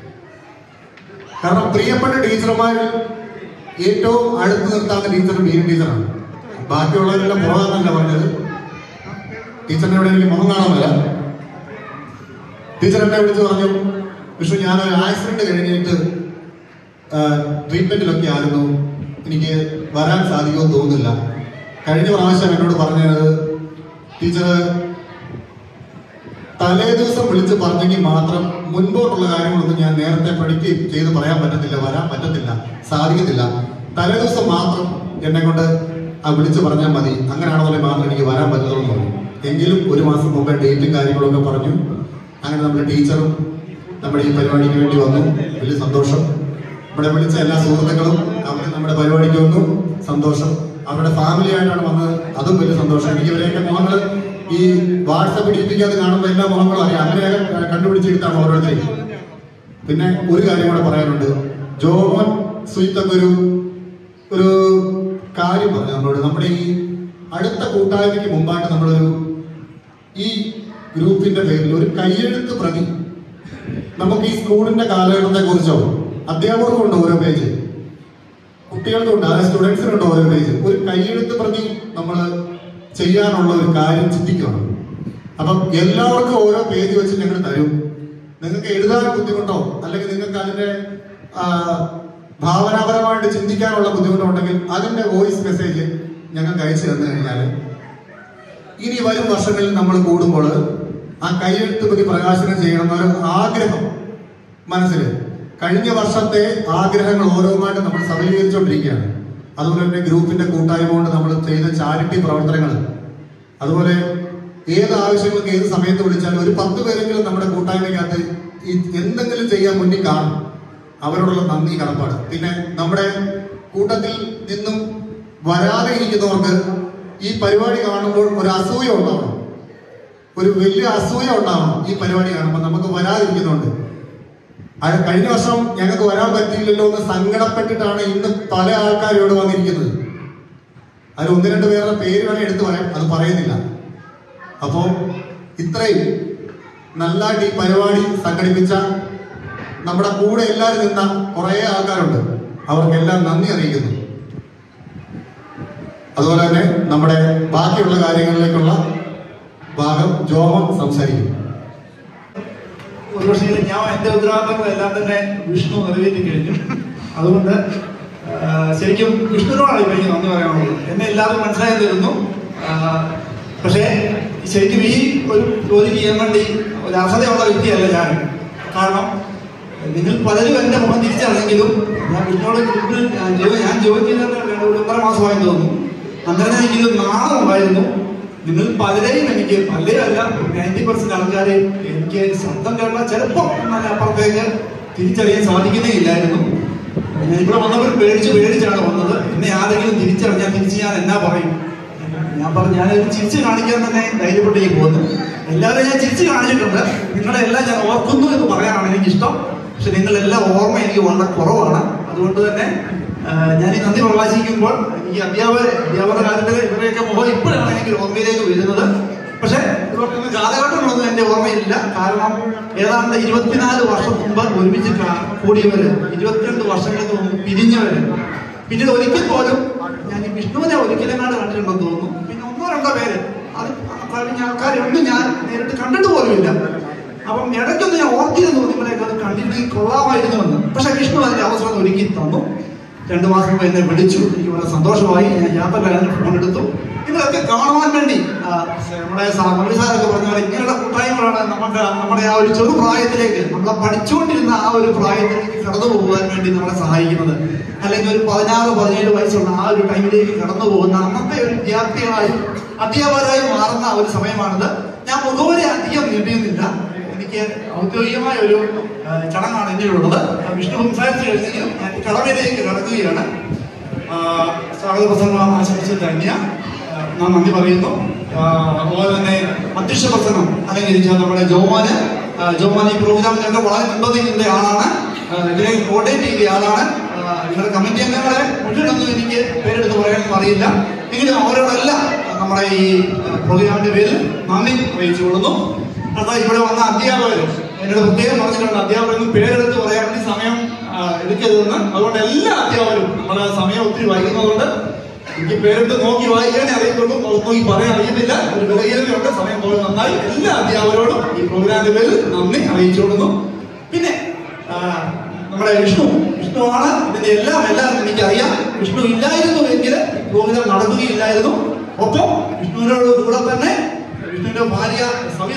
കാരണം പ്രിയപ്പെട്ട ടീച്ചർമാരിൽ ഏറ്റവും അടുത്ത് നിർത്താവുന്ന ടീച്ചർ ബീന ടീച്ചറാണ്. ബാക്കിയുള്ളവരെല്ലാം പുറകാന്നല്ല പറഞ്ഞത്. ടീച്ചറിനെ ഇവിടെ എനിക്ക് മുഖം കാണാമല്ല. ടീച്ചർ എന്നെ വിളിച്ച് പറഞ്ഞു, വിഷ്ണു, ഞാനൊരു ആക്സിഡന്റ് കഴിഞ്ഞിട്ട് ട്രീറ്റ്മെന്റിലൊക്കെ ആയിരുന്നു, എനിക്ക് വരാൻ സാധിക്കുമെന്ന് തോന്നുന്നില്ല. കഴിഞ്ഞ പ്രാവശ്യം എന്നോട് പറഞ്ഞത് ടീച്ചർ തലേ ദിവസം വിളിച്ച് പറഞ്ഞെങ്കിൽ മാത്രം മുൻപോട്ടുള്ള കാര്യങ്ങളൊന്നും ഞാൻ നേരത്തെ പഠിക്കുകയും ചെയ്ത് പറയാൻ പറ്റത്തില്ല, വരാൻ പറ്റത്തില്ല, സാധിക്കത്തില്ല. തലേ ദിവസം മാത്രം എന്നെ കൊണ്ട് വിളിച്ച് പറഞ്ഞാൽ മതി, അങ്ങനെയാണെന്നുണ്ടെങ്കിൽ മാത്രം എനിക്ക് വരാൻ പറ്റുള്ളൂ പറഞ്ഞു. എങ്കിലും 1 മാസം മുമ്പേ ഡേറ്റും കാര്യങ്ങളൊക്കെ പറഞ്ഞു. അങ്ങനെ നമ്മുടെ ടീച്ചറും നമ്മുടെ ഈ പരിപാടിക്ക് വേണ്ടി വന്നു. വലിയ സന്തോഷം. ഇവിടെ വിളിച്ച എല്ലാ സുഹൃത്തുക്കളും അവർ നമ്മുടെ പരിപാടിക്ക് വന്നു, സന്തോഷം. അവരുടെ ഫാമിലി ആയിട്ടാണ് വന്നത്, അതും വലിയ സന്തോഷം. എനിക്ക് ഇവരെയൊക്കെ മുഖങ്ങൾ ഈ വാട്സപ്പ് ഡിപ്പിക്കാതെ കാണുമ്പോൾ എല്ലാ മുഖങ്ങളും അറിയാം, അങ്ങനെയൊക്കെ കണ്ടുപിടിച്ചെടുത്താണ് ഓരോരുത്തരെയും. പിന്നെ ഒരു കാര്യം കൂടെ പറയാനുണ്ട്. ജോമോൻ സുയിത്തൊക്കെ ഒരു കാര്യം പറഞ്ഞു നമ്മളോട്. നമ്മുടെ ഈ അടുത്ത കൂട്ടായ്മയ്ക്ക് മുമ്പായിട്ട് നമ്മളൊരു ഈ ഗ്രൂപ്പിന്റെ പേരിൽ ഒരു കയ്യെഴുത്ത് പ്രതി നമുക്ക് ഈ സ്കൂളിന്റെ കാലഘട്ടത്തെ കുറിച്ചോ, അധ്യാപകർക്കുണ്ട് ഓരോ പേജ്, കുട്ടികൾക്കുണ്ട്, അതായത് സ്റ്റുഡൻസിനുണ്ട് ഓരോ പേജ്, ഒരു കയ്യെഴുത്ത് പ്രതി നമ്മൾ ചെയ്യാനുള്ള ഒരു കാര്യം ചിന്തിക്കണം. അപ്പം എല്ലാവർക്കും ഓരോ പേജ് വെച്ച് ഞങ്ങൾ തരും. നിങ്ങൾക്ക് എഴുതാൻ ബുദ്ധിമുട്ടോ അല്ലെങ്കിൽ നിങ്ങൾക്ക് അതിന്റെ ഭാവനാപരമായിട്ട് ചിന്തിക്കാനുള്ള ബുദ്ധിമുട്ടുണ്ടെങ്കിൽ അതിന്റെ വോയിസ് മെസ്സേജ് ഞങ്ങൾക്ക് അയച്ചു തന്നു കഴിഞ്ഞാൽ ഇനി വരും വർഷങ്ങളിൽ നമ്മൾ കൂടുമ്പോൾ ആ കയ്യെഴുത്ത് പ്രതി പ്രകാശനം ചെയ്യണമെന്നൊരു ആഗ്രഹം മനസ്സിൽ, കഴിഞ്ഞ വർഷത്തെ ആഗ്രഹങ്ങൾ ഓരോന്നായിട്ട് നമ്മൾ സബലീകരിച്ചുകൊണ്ടിരിക്കുകയാണ്. അതുപോലെ തന്നെ ഗ്രൂപ്പിന്റെ കൂട്ടായ്മ കൊണ്ട് നമ്മൾ ചെയ്ത ചാരിറ്റി പ്രവർത്തനങ്ങൾ, അതുപോലെ ഏത് ആവശ്യങ്ങൾക്ക് ഏത് സമയത്ത് വിളിച്ചാലും ഒരു 10 പേരെങ്കിലും നമ്മുടെ കൂട്ടായ്മയ്ക്കകത്ത് എന്തെങ്കിലും ചെയ്യാൻ മുന്നിൽ കാണും. അവരോടുള്ള നന്ദി കടപ്പാട്. പിന്നെ നമ്മുടെ കൂട്ടത്തിൽ നിന്നും വരാതെ ഇരിക്കുന്നവർക്ക് ഈ പരിപാടി കാണുമ്പോൾ ഒരു അസൂയ ഉണ്ടാവണം, ഒരു വലിയ അസൂയ ഉണ്ടാവണം. ഈ പരിപാടി കാണുമ്പോൾ നമുക്ക് വരാതിരിക്കുന്നുണ്ട്. അത് കഴിഞ്ഞ വർഷം ഞങ്ങൾക്ക് വരാൻ പറ്റിയില്ലല്ലോ എന്ന് സങ്കടപ്പെട്ടിട്ടാണ് ഇന്ന് പല ആൾക്കാരും ഇവിടെ വന്നിരിക്കുന്നത്. അതിൽ 1-2 പേരുടെ പേര് വേണേൽ എടുത്തു പറയാം, അത് പറയുന്നില്ല. അപ്പോൾ ഇത്രയും നല്ലതായിട്ട് ഈ പരിപാടി സംഘടിപ്പിച്ച നമ്മുടെ കൂടെ എല്ലാവരും നിന്ന കുറേ ആൾക്കാരുണ്ട്. അവർക്കെല്ലാം നന്ദി അറിയിക്കുന്നു. അതുപോലെ തന്നെ നമ്മുടെ ബാക്കിയുള്ള കാര്യങ്ങളിലേക്കുള്ള ഭാഗം ജോമൻ സംസാരിക്കും. ഒരുപക്ഷെ ഞാൻ എൻ്റെ ഉത്തരവാദിത്തങ്ങളെല്ലാം തന്നെ വിഷ്ണു നിറവേറ്റി കഴിഞ്ഞു. അതുകൊണ്ട് ശരിക്കും വിഷ്ണുവിനോടാണ് ഇപ്പം എനിക്ക് നന്ദി പറയാനുള്ളത്. എന്നെ എല്ലാവരും മനസ്സിലാക്കി തരുന്നു. പക്ഷേ ശരിക്കും ഈ ഒരു ജോലി ചെയ്യാൻ വേണ്ടി ഒരു അർഹതയുള്ള വ്യക്തിയല്ല ഞാൻ. കാരണം നിങ്ങൾ പലരും എൻ്റെ മുഖം തിരിച്ചറിഞ്ഞെങ്കിലും ഞാൻ വിഷ്ണുവോട് ഗ്രൂപ്പിൽ ഞാൻ ജോയിൻ ചെയ്തിട്ട് 1.5 മാസമായെന്ന് തോന്നുന്നു. അന്നേരം എനിക്കിത് നാണമുണ്ടായിരുന്നു. നിങ്ങൾ പലരെയും എനിക്ക് പലരല്ല 90% ആൾക്കാരെ എനിക്ക് ശബ്ദം കേട്ടാൽ ചിലപ്പോൾ നല്ല അപ്പുറത്തേക്ക് തിരിച്ചറിയാൻ സാധിക്കുന്നേ ഇല്ലായിരുന്നു. ഞാൻ ഇവിടെ വന്നവർ പേടിച്ചാണ് വന്നത്. എന്നെ ആരെങ്കിലും തിരിച്ചറിഞ്ഞാൽ തിരിച്ച് ഞാൻ എന്നാ പറയും? ഞാനൊരു ചിരിച്ച് കാണിക്കാൻ തന്നെ ധൈര്യപ്പെട്ടേക്ക് പോകുന്നു. എല്ലാവരും ഞാൻ ചിരിച്ച് കാണിച്ചിട്ടുണ്ട്. നിങ്ങളെല്ലാം ഞാൻ ഓർക്കുന്നു എന്ന് പറയാനാണ് എനിക്കിഷ്ടം. പക്ഷെ നിങ്ങളെല്ലാം ഓർമ്മ എനിക്ക് വളരെ കുറവാണ്. അതുകൊണ്ട് തന്നെ ഞാൻ ഈ നന്ദി പ്രകാശിക്കുമ്പോൾ ഈ അധ്യാപക കാലത്ത് ഇവരെയൊക്കെ മുഖം ഇപ്പോഴാണ് എനിക്ക് ഓർമ്മയിലേക്ക് വരുന്നത്. പക്ഷെ ഇവർക്കൊന്നും കാലഘട്ടങ്ങളൊന്നും എൻ്റെ ഓർമ്മയില്ല. കാരണം ഏതാണ്ട് 24 വർഷം മുമ്പ് ഒരുമിച്ച് കൂടിയവര്, 22 വർഷങ്ങൾക്ക് മുമ്പ് പിരിഞ്ഞവര്, പിന്നീട് ഒരിക്കൽ പോലും ഞാൻ ഈ വിഷ്ണുവിനെ ഒരിക്കലെങ്ങാണ്ട് കണ്ടിട്ടുണ്ടെന്ന് തോന്നുന്നു. പിന്നെ 1-2 പേര്, അത് കഴിഞ്ഞ ആൾക്കാരൊന്നും ഞാൻ നേരിട്ട് കണ്ടിട്ട് പോലുമില്ല. അപ്പം ഇടയ്ക്കൊന്ന് ഞാൻ ഓർത്തിരുന്നു നിങ്ങളെയൊക്കെ അത് കണ്ടിട്ടുണ്ടെങ്കിൽ കൊള്ളാമായിരുന്നു എന്ന്. പക്ഷെ വിഷ്ണു അതിന്റെ അവസരം ഒരുക്കി തന്നു. 2 മാസം മുമ്പ് എന്നെ വിളിച്ചു. എനിക്ക് വളരെ സന്തോഷമായി. ഞാൻ യാത്രക്കാരന് ഫോൺ എടുത്തു. നിങ്ങളൊക്കെ കാണുവാൻ വേണ്ടി നമ്മുടെ മന്ത്രിസാരൊക്കെ പറഞ്ഞ പോലെ ഇങ്ങനെയുള്ള കൂട്ടായ്മകളാണ് നമ്മുടെ ആ ഒരു ചെറുപ്രായത്തിലേക്ക്, നമ്മളെ പഠിച്ചുകൊണ്ടിരുന്ന ആ ഒരു പ്രായത്തിലേക്ക് കടന്നു പോകുവാൻ വേണ്ടി നമ്മളെ സഹായിക്കുന്നത്. അല്ലെങ്കിൽ ഒരു 16-17 വയസ്സുള്ള ആ ഒരു ടൈമിലേക്ക് കടന്നു പോകുന്ന അന്നത്തെ ഒരു വിദ്യാർത്ഥികളായി അധ്യാപകരായി മാറുന്ന ഒരു സമയമാണിത്. ഞാൻ മുഖവരെ അധികം നീട്ടിയുന്നില്ല. എനിക്ക് ഔദ്യോഗികമായ ഒരു ചടങ്ങാണ് എന്നിലുള്ളത്. വിഷ്ണു സംസാരിച്ചു കഴിഞ്ഞെങ്കിലും ഞാൻ കടമയിലേക്ക് കടക്കുകയാണ്. സ്വാഗത പ്രസംഗം ആശംസിച്ച് കഴിഞ്ഞ ഞാൻ നന്ദി പറയുന്നു. അതുപോലെ തന്നെ അധ്യക്ഷ പ്രസംഗം അലങ്കരിച്ച നമ്മുടെ ജോമാൻ ഈ പ്രോഗ്രാമിനൊക്കെ വളരെ മുൻപന്തി നിന്ന ആളാണ്. ഇതിലേക്ക് കോർഡിനേറ്റ് ചെയ്ത ആളാണ്. നിങ്ങളുടെ കമ്മിറ്റി അംഗങ്ങളെ മുഴുവനൊന്നും എനിക്ക് പേരെടുത്ത് പറയാനൊന്നും അറിയില്ല. എങ്കിലും അവരോടെല്ലാം നമ്മുടെ ഈ പ്രോഗ്രാമിന്റെ പേരിൽ നന്ദി അറിയിച്ചുകൊള്ളുന്നു. അതാ ഇവിടെ വന്ന അധ്യാപകർ എന്നോട് പ്രത്യേകം പറഞ്ഞിട്ടുണ്ട്, അധ്യാപകരൊന്നും പേരെടുത്ത് പറയാൻ വേണ്ടി സമയം എടുക്കരുതെന്ന്. അതുകൊണ്ട് എല്ലാ അധ്യാപകരും നമ്മുടെ സമയം ഒത്തിരി വൈകുന്നതുകൊണ്ട് എനിക്ക് പേരെടുത്ത് നോക്കി വായിക്കാനേ അറിയത്തുള്ളൂ, നോക്കി പറയാൻ അറിയത്തില്ല. ഒരു വിലയിരുന്നുണ്ട്. സമയം പോലെ നന്നായി എല്ലാ അധ്യാപകരോടും ഈ പ്രോഗ്രാമിന്റെ പേരിൽ നന്ദി അറിയിച്ചുകൊള്ളുന്നു. പിന്നെ നമ്മുടെ വിഷ്ണുവാണ് ഇതിന്റെ എല്ലാം എനിക്കറിയാം. വിഷ്ണു ഇല്ലായിരുന്നു എങ്കിൽ പ്രോഗ്രാം നടക്കുകയില്ലായിരുന്നു. ഒപ്പം വിഷ്ണുവിനോട് കൂടെ തന്നെ വിഷ്ണുവിന്റെ ഭാര്യ സവിത,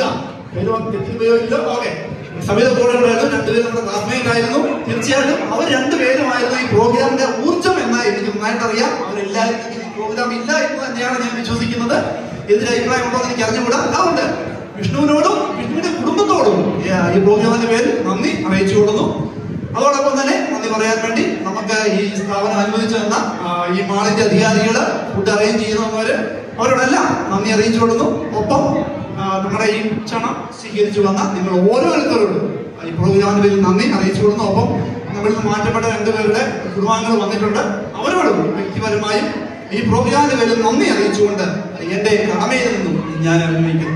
സവിത കൂടെ ഉണ്ടായിരുന്നു. 2 പേരും നമ്മുടെ ക്ലാസ്മേറ്റ് ആയിരുന്നു. തീർച്ചയായിട്ടും അവർ 2 പേരുമായിരുന്നു ഈ പ്രോഗ്രാമിന്റെ ഊർജ്ജം എന്നാണ് എനിക്ക് നന്നായിട്ട് അറിയാം. അവരെല്ലാവരും ഈ പ്രോഗ്രാം ഇല്ല എന്ന് തന്നെയാണ് ഞാൻ വിശ്വസിക്കുന്നത്. ഇതിന്റെ അഭിപ്രായം ഉണ്ടോ എന്ന് എനിക്ക് അറിഞ്ഞുകൂടാ. അതുകൊണ്ട് വിഷ്ണുവിനോടും വിഷ്ണുവിന്റെ കുടുംബത്തോടും ഈ പ്രോഗ്രാമിന്റെ പേരിൽ നന്ദി അറിയിച്ചു കൊടുക്കുന്നു. അതോടൊപ്പം തന്നെ നന്ദി പറയാൻ വേണ്ടി നമുക്ക് ഈ സ്ഥാപനം അനുവദിച്ചു തന്ന ഈ മാളിന്റെ അധികാരികള്, ഫുഡ് അറേഞ്ച് ചെയ്യുന്നവര്, അവരോടെല്ലാം നന്ദി അറിയിച്ചു കൊടുക്കുന്നു. ഒപ്പം നമ്മുടെ ഈ ക്ഷണം സ്വീകരിച്ചു വന്ന നിങ്ങൾ ഓരോരുത്തരോടും ഈ പ്രോഗ്രാമിൽ നന്ദി അറിയിച്ചുകൊള്ളുന്നു. ഒപ്പം നമ്മളിൽ നിന്ന് മാറ്റപ്പെട്ട രണ്ടുപേരുടെ കുടുംബാംഗങ്ങൾ വന്നിട്ടുണ്ട്. അവരോടും വ്യക്തിപരമായും ഈ പ്രോഗ്രാമിന് വേണ്ടി നന്ദി അറിയിച്ചുകൊണ്ട് എന്റെ കടമയിൽ നിന്നും ഞാൻ അഭിനയിക്കുന്നു.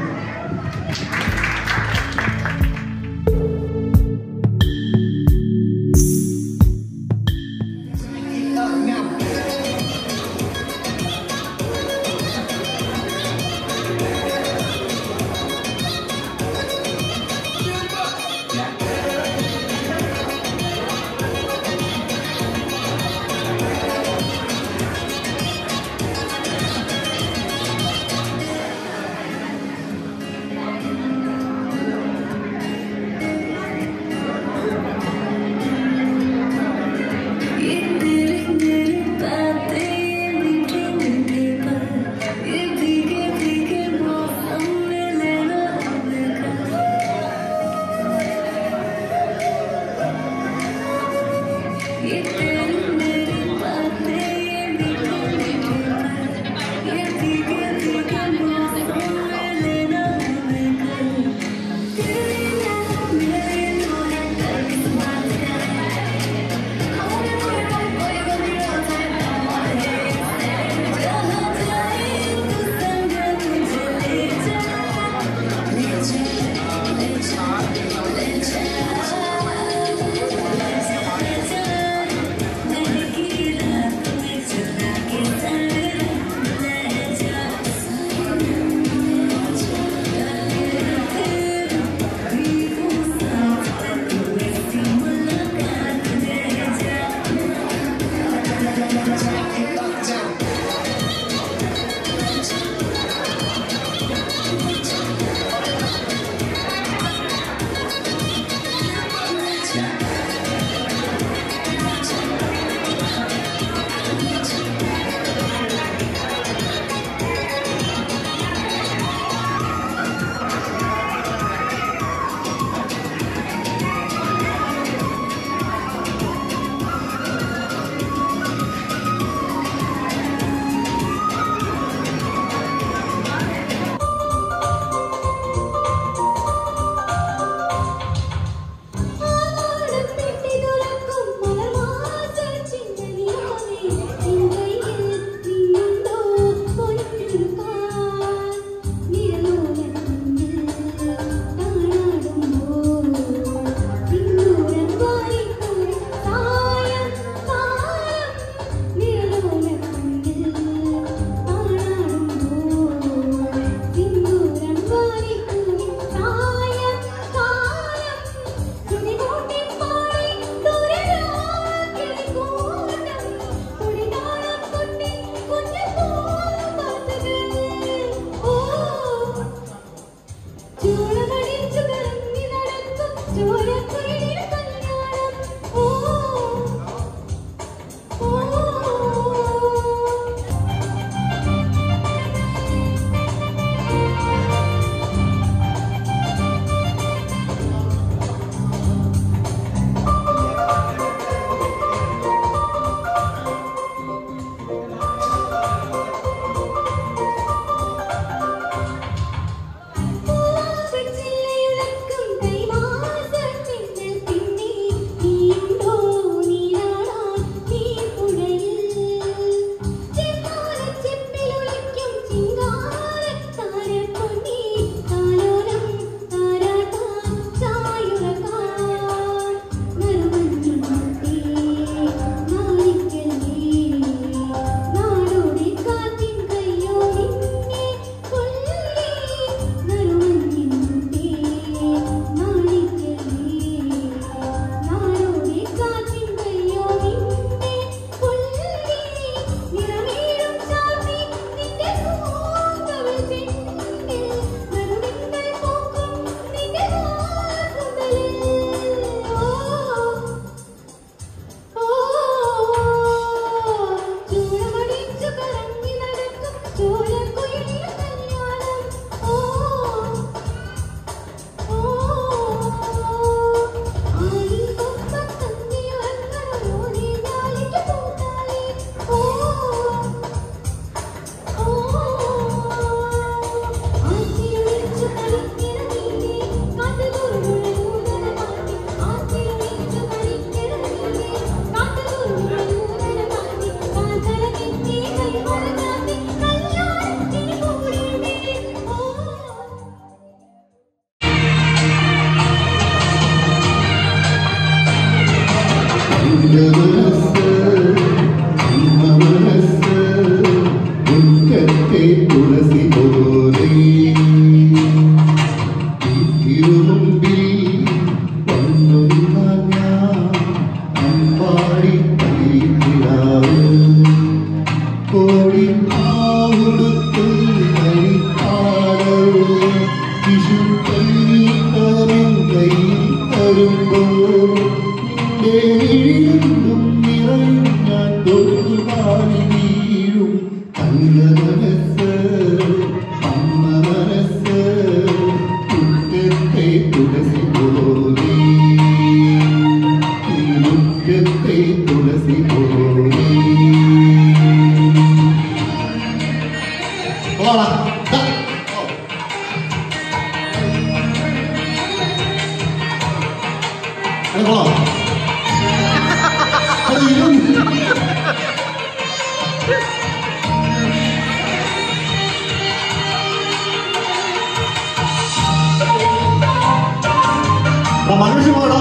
മനോജ് പോടോ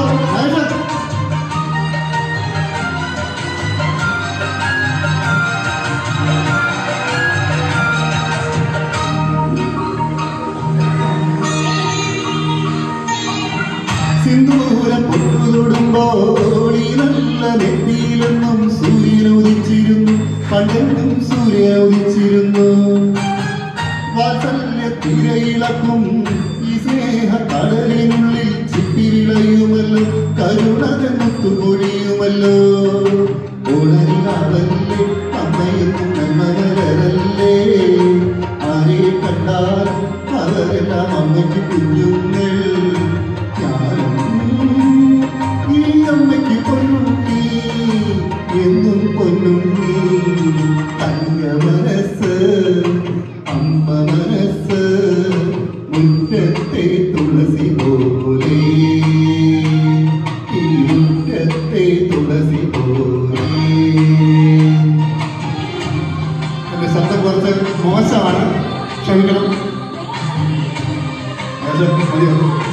സിന്ദൂരം പൊട്ടുതൊടുമ്പോൾ ഈ നല്ല നെറ്റിയിലെന്നും സൂര്യൻ ഉദിച്ചിരുന്നു, പണ്ടെന്നും സൂര്യൻ ഉദിച്ചിരുന്നു. വാത്സല്യ തിരയിളക്കും ഈ സ്നേഹ കടലിനുള്ളിൽ ചിപ്പിരിളയുമല്ലോ, കരുണകത്തു പൊഴിയുമല്ലോ. ഉണരിനാവല്ലേ അമ്മയെന്നും നന്മകരല്ലേ, ആരെ കണ്ടാലും അവരെല്ലാം അമ്മയ്ക്ക് കുഞ്ഞുങ്ങൾ. ഈ അമ്മയ്ക്ക് പൊന്നുണ്ണി എന്നും പൊന്നുണ്ണി, തങ്ക മനസ്സ് അമ്മ മനസ്സ് മുറ്റത്തെ തുളസി പോലെ, ഈ മുറ്റത്തെ തുളസി പോലെ. എന്റെ ശബ്ദം കുറച്ച് മോശമാണ്, ക്ഷമിക്കണം. മതിയോ?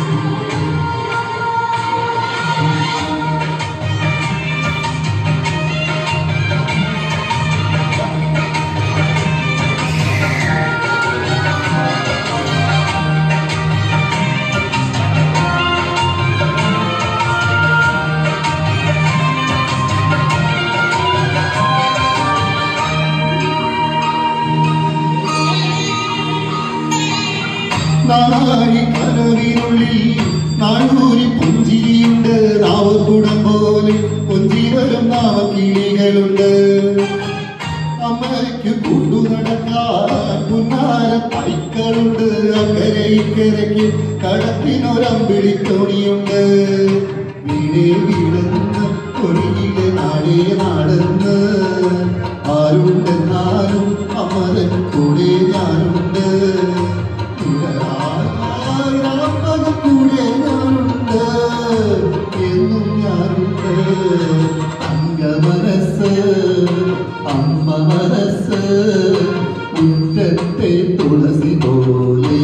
നാളായി കനവിനുള്ളിൽ നാളൂരി പുഞ്ചിരിയുണ്ട്, നാവക്കുടം പോലെ പുഞ്ചിവരും നാവക്കിളികളുണ്ട്. അമ്മയ്ക്ക് കൊണ്ടു നടക്കാൻ പുന്നാര പൈക്കളുണ്ട്, അക്കരെ ഇക്കരയ്ക്ക് കടത്തിനൊരമ്പിളിത്തോണിയുണ്ട്. വീടേ വീടെന്ന് ഒഴുകിലെ നാടേ നാടെന്ന് ആരുണ്ടെന്നാലും അമ്മതൻ കൂടെ ഞാനുണ്ട്. കൂടെ ഞാനുണ്ട്, എന്നും ഞാനുണ്ട്. തങ്ക മനസ്സ് അമ്മ മനസ്സ് മുറ്റത്തെ തുളസി പോലെ,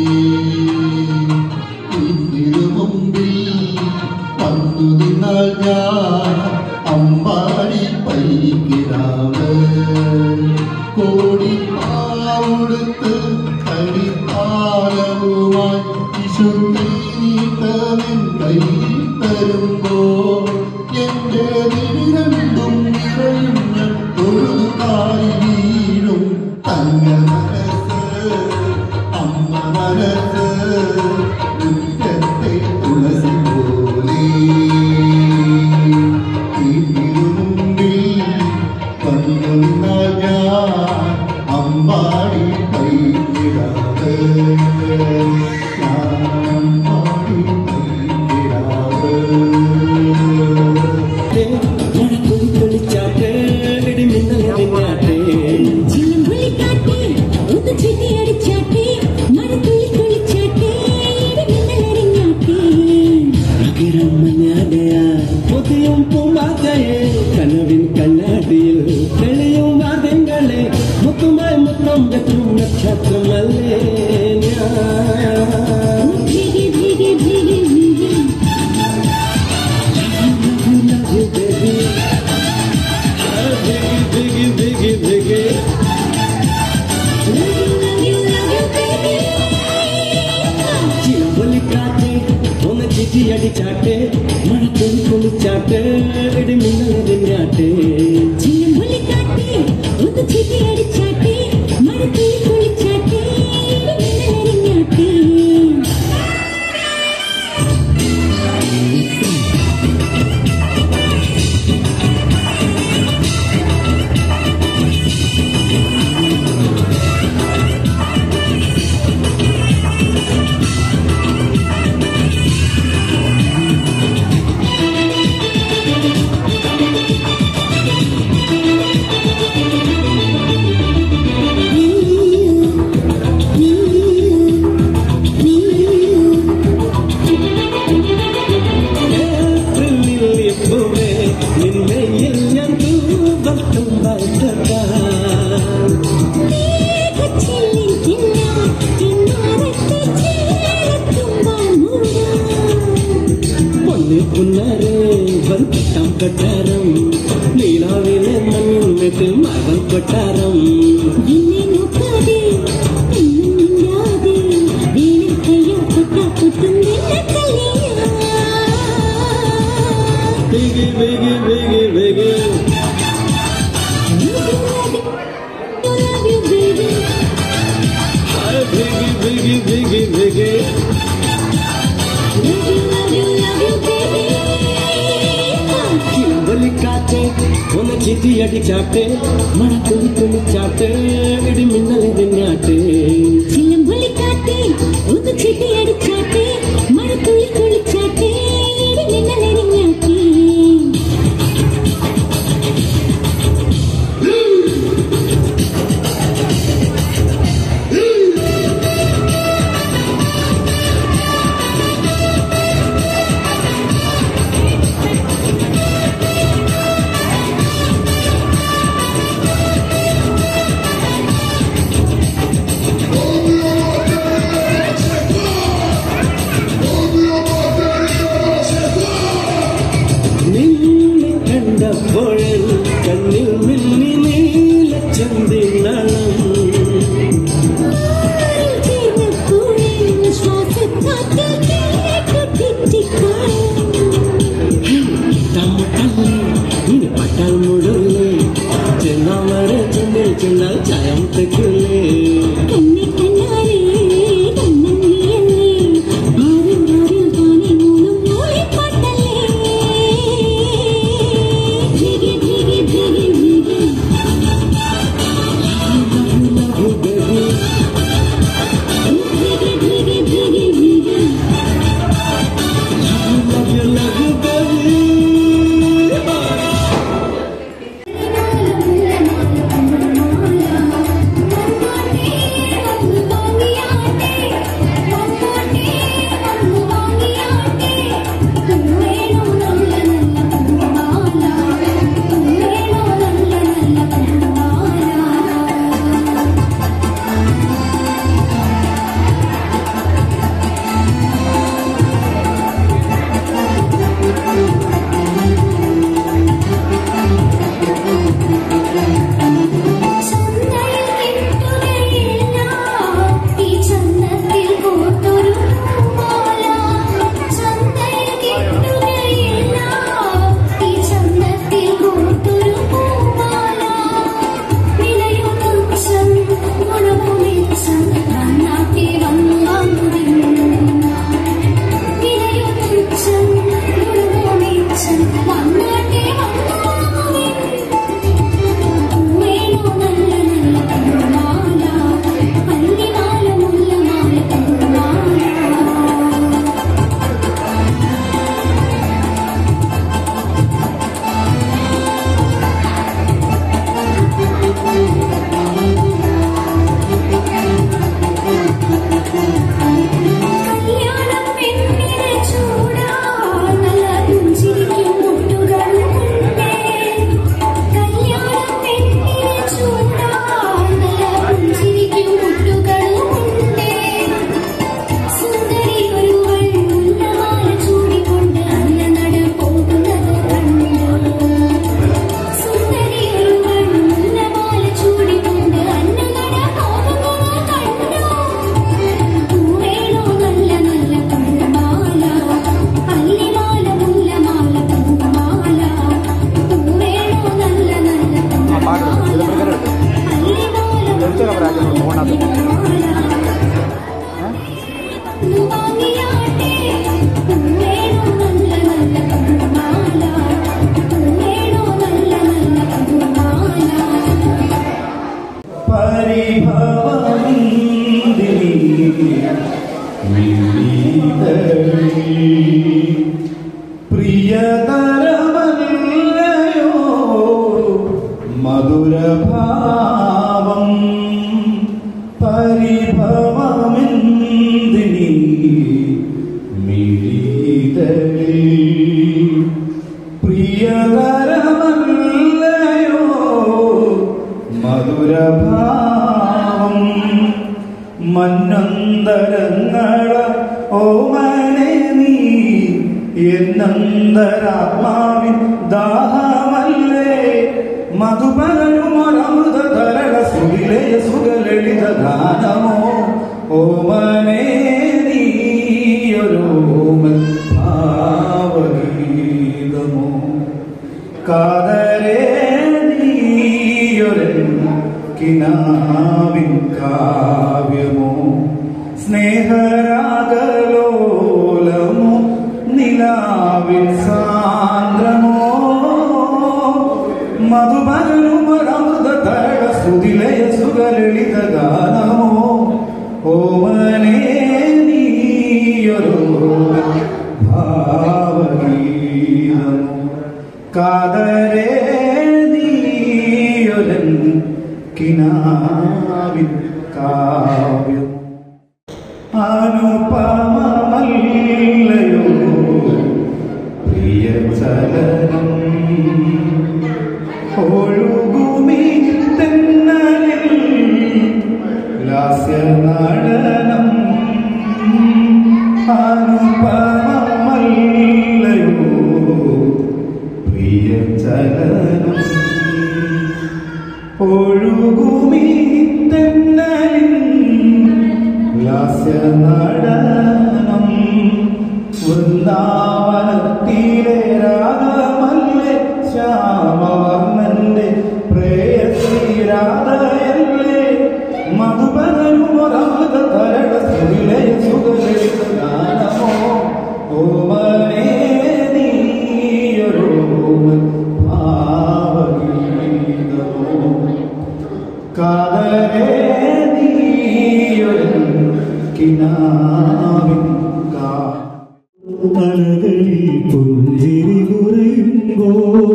മുമ്പിൽ വന്നു നിന്നാൽ ഞാൻ അമ്പാടി പൈക്കിടാവ്. കോടി പാവുടുത്ത് കളിപ്പാലവുമായി വിശുദ്ധീതമെൻ കൈ തരുമ്പോൾ എന്റെ രണ്ടും നിറയുന്ന ഒരു കാലി വീഴും. തങ്ക മനസ്സ് അമ്മ മനസ്സ് മുറ്റത്തെ തുളസി പോലെ, മുമ്പിൽ വന്നു നിന്നാൽ ഞാൻ അമ്പാടി പൈക്കിടാവ്. കനവിൻ കണ്ണാടിയിൽ തെളിയും വാദങ്ങളെ മുത്തുമായി മുത്തം വെക്കും നക്ഷത്രമല്ലേ ഒന്ന് ചിറ്റിയടിച്ചാട്ടെ മഴത്തൊലി പൊളിച്ചാട്ടെ ഇടിമിന്നലറിഞ്ഞാട്ടെ. ഒന്ന് ചിറ്റിയടിച്ചാട്ടെ മഴത്തൊലി പൊളിച്ചാട്ടെ ഇടിമിന്നലറിഞ്ഞാട്ടെ. പുന്നാരെ വൽപ്പട്ടം കൊട്ടാരം നീലാവിലെ മണ്ണിട്ട് മകൾ കൊട്ടാരം എന്നെ നോക്കാതെ Biggie, biggie, biggie, biggie. Love you, baby. Hi, biggie, biggie, biggie, biggie. Love you, love you, love you, baby. Kimbali kaate, one chiti adi chaate, mara tuli tuli chaate, idi minnale dinyaate. Kimbali kaate, one chiti adi chaate, mara tuli tuli chaate, idi minnale dinyaate. കണ്ണിൽ മിന്നി നീല ചന്ദിരണം പട്ടാൽ മുടല്ലേ ചെന്നാമരെ ചെന്നിൽ ചെന്നാൽ ചായം തെക്കില്ലേ പ്രിയതരമല്ലയോ മധുരഭാവം പരിഭവമെന്തിനി മിഴിതളിൽ പ്രിയതരമല്ലയോ മധുരഭാവം മന്നന്തരങ്ങള ഓമനെ നീ എന്നന്തരാത്മാവിൻ ദാഹമല്ലേ മധുപകരുമൊരമൃത തരള സുഖിലയ സുഖലളിത ഗാനമോ ഓമനേ നീയൊരോമൽ ഭാവഗീതമോ കാതരേ നീയൊരൻ കിനാവിൻ കാവ്യമോ സ്നേഹരാഗലോലമോ നിലാവിൻ സാന്ദ്രമോ മധുപകരുമൊരമൃത തരള സുതിലയ സുഖലളിത ഗാനമോ ഓമനേ നീയൊരു ഭാവഗീതമോ കാതരേ നീയൊരൻ കിനാവിൻ കാവ്യം അനുപമമല്ലയോ പ്രിയചലനം ഒഴുകുമീ തെന്നലിൽ ലാസ്യനടനം അനുപമമല്ലയോ പ്രിയചലനം ഒഴുകുമീ തെന്നലിൽ ലാസ്യനടനം വൃന്ദാവനത്തിലെ രാഗമല്ലേ ശ്യാമവർണ്ണന്റെ പ്രേയസി രാധയല്ലേ മധുപകരുമൊരമൃത തരള സുഖിലയ സുഖലളിത ഗാനമോ ഓമനേ നീയൊരോമൽ ഭാവഗീതമോ കാതരേ നീയൊരൻ കിനാവിൻ അലകളിൽ പുഞ്ചിരി കുറയുമ്പോ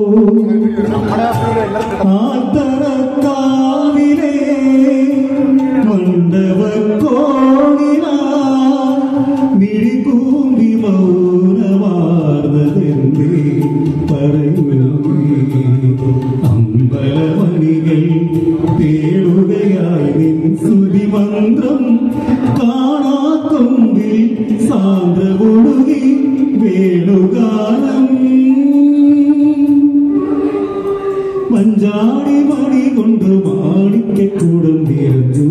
ആത്തറക്കാവിലെ മണ്ഡപക്കോണില മിഴികൂമ്പി മൗനമാർന്നതെന്തേ പറയൂ അമ്പലമണികൾ തേടുകയായി നിൻ സ്തുതിമന്ത്രം കാണാക്കൊമ്പിൽ സാന്ദ്രമൊഴുകി വേണുഗാനം മഞ്ചാടി മണി കൊണ്ട് മാണിക്കൂടം നിറഞ്ഞു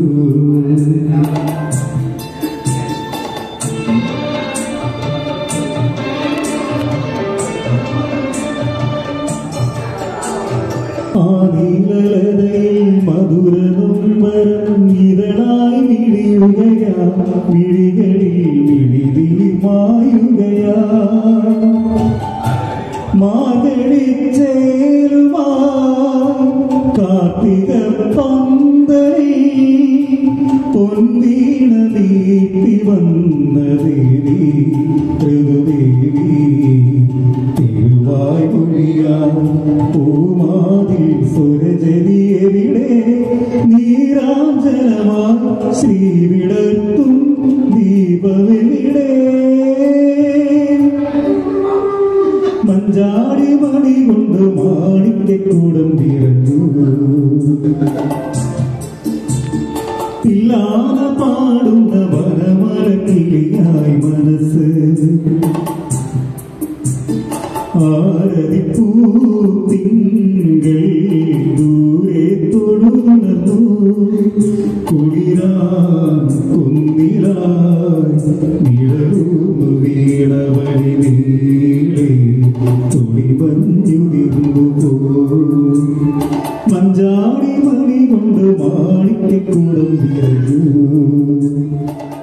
ആനീലതയിൽ മധുരനൊമ്പരം ഇതളായി വിളിയുകയാ വിളികളിൽ വിളിതി മായുകയാ മാതളിച്ചേരുമാ കാർത്തിക പന്തലിൽ പൊന്നീണ ദീപ്തി വന്ന ദേവി ഋതുദേവി തിരുവായ് മൊഴിയാ പൂമാതിൽ സ്വരജതിയെവിടെ നീരാഞ്ജനമാ ശ്രീവിടർത്തും ദീപമെവിടെ മഞ്ചാടി മണി കൊണ്ട് മാണിക്കൂടം നിറഞ്ഞു ഇല്ലാത പാടുന്ന വനമരക്കിളിയായി മനസ്സ് ആരതിപ്പൂത്തിങ്കൾ ദൂരെ തൊഴുണർന്നു കുളിരാൻ കുന്നിലായി നിഴലൂന്നു വീണവഴി നീളെ തുളിമഞ്ഞുതിർന്നു മഞ്ചാടി മണി കൊണ്ട് മാണിക്കൂടം നിറഞ്ഞു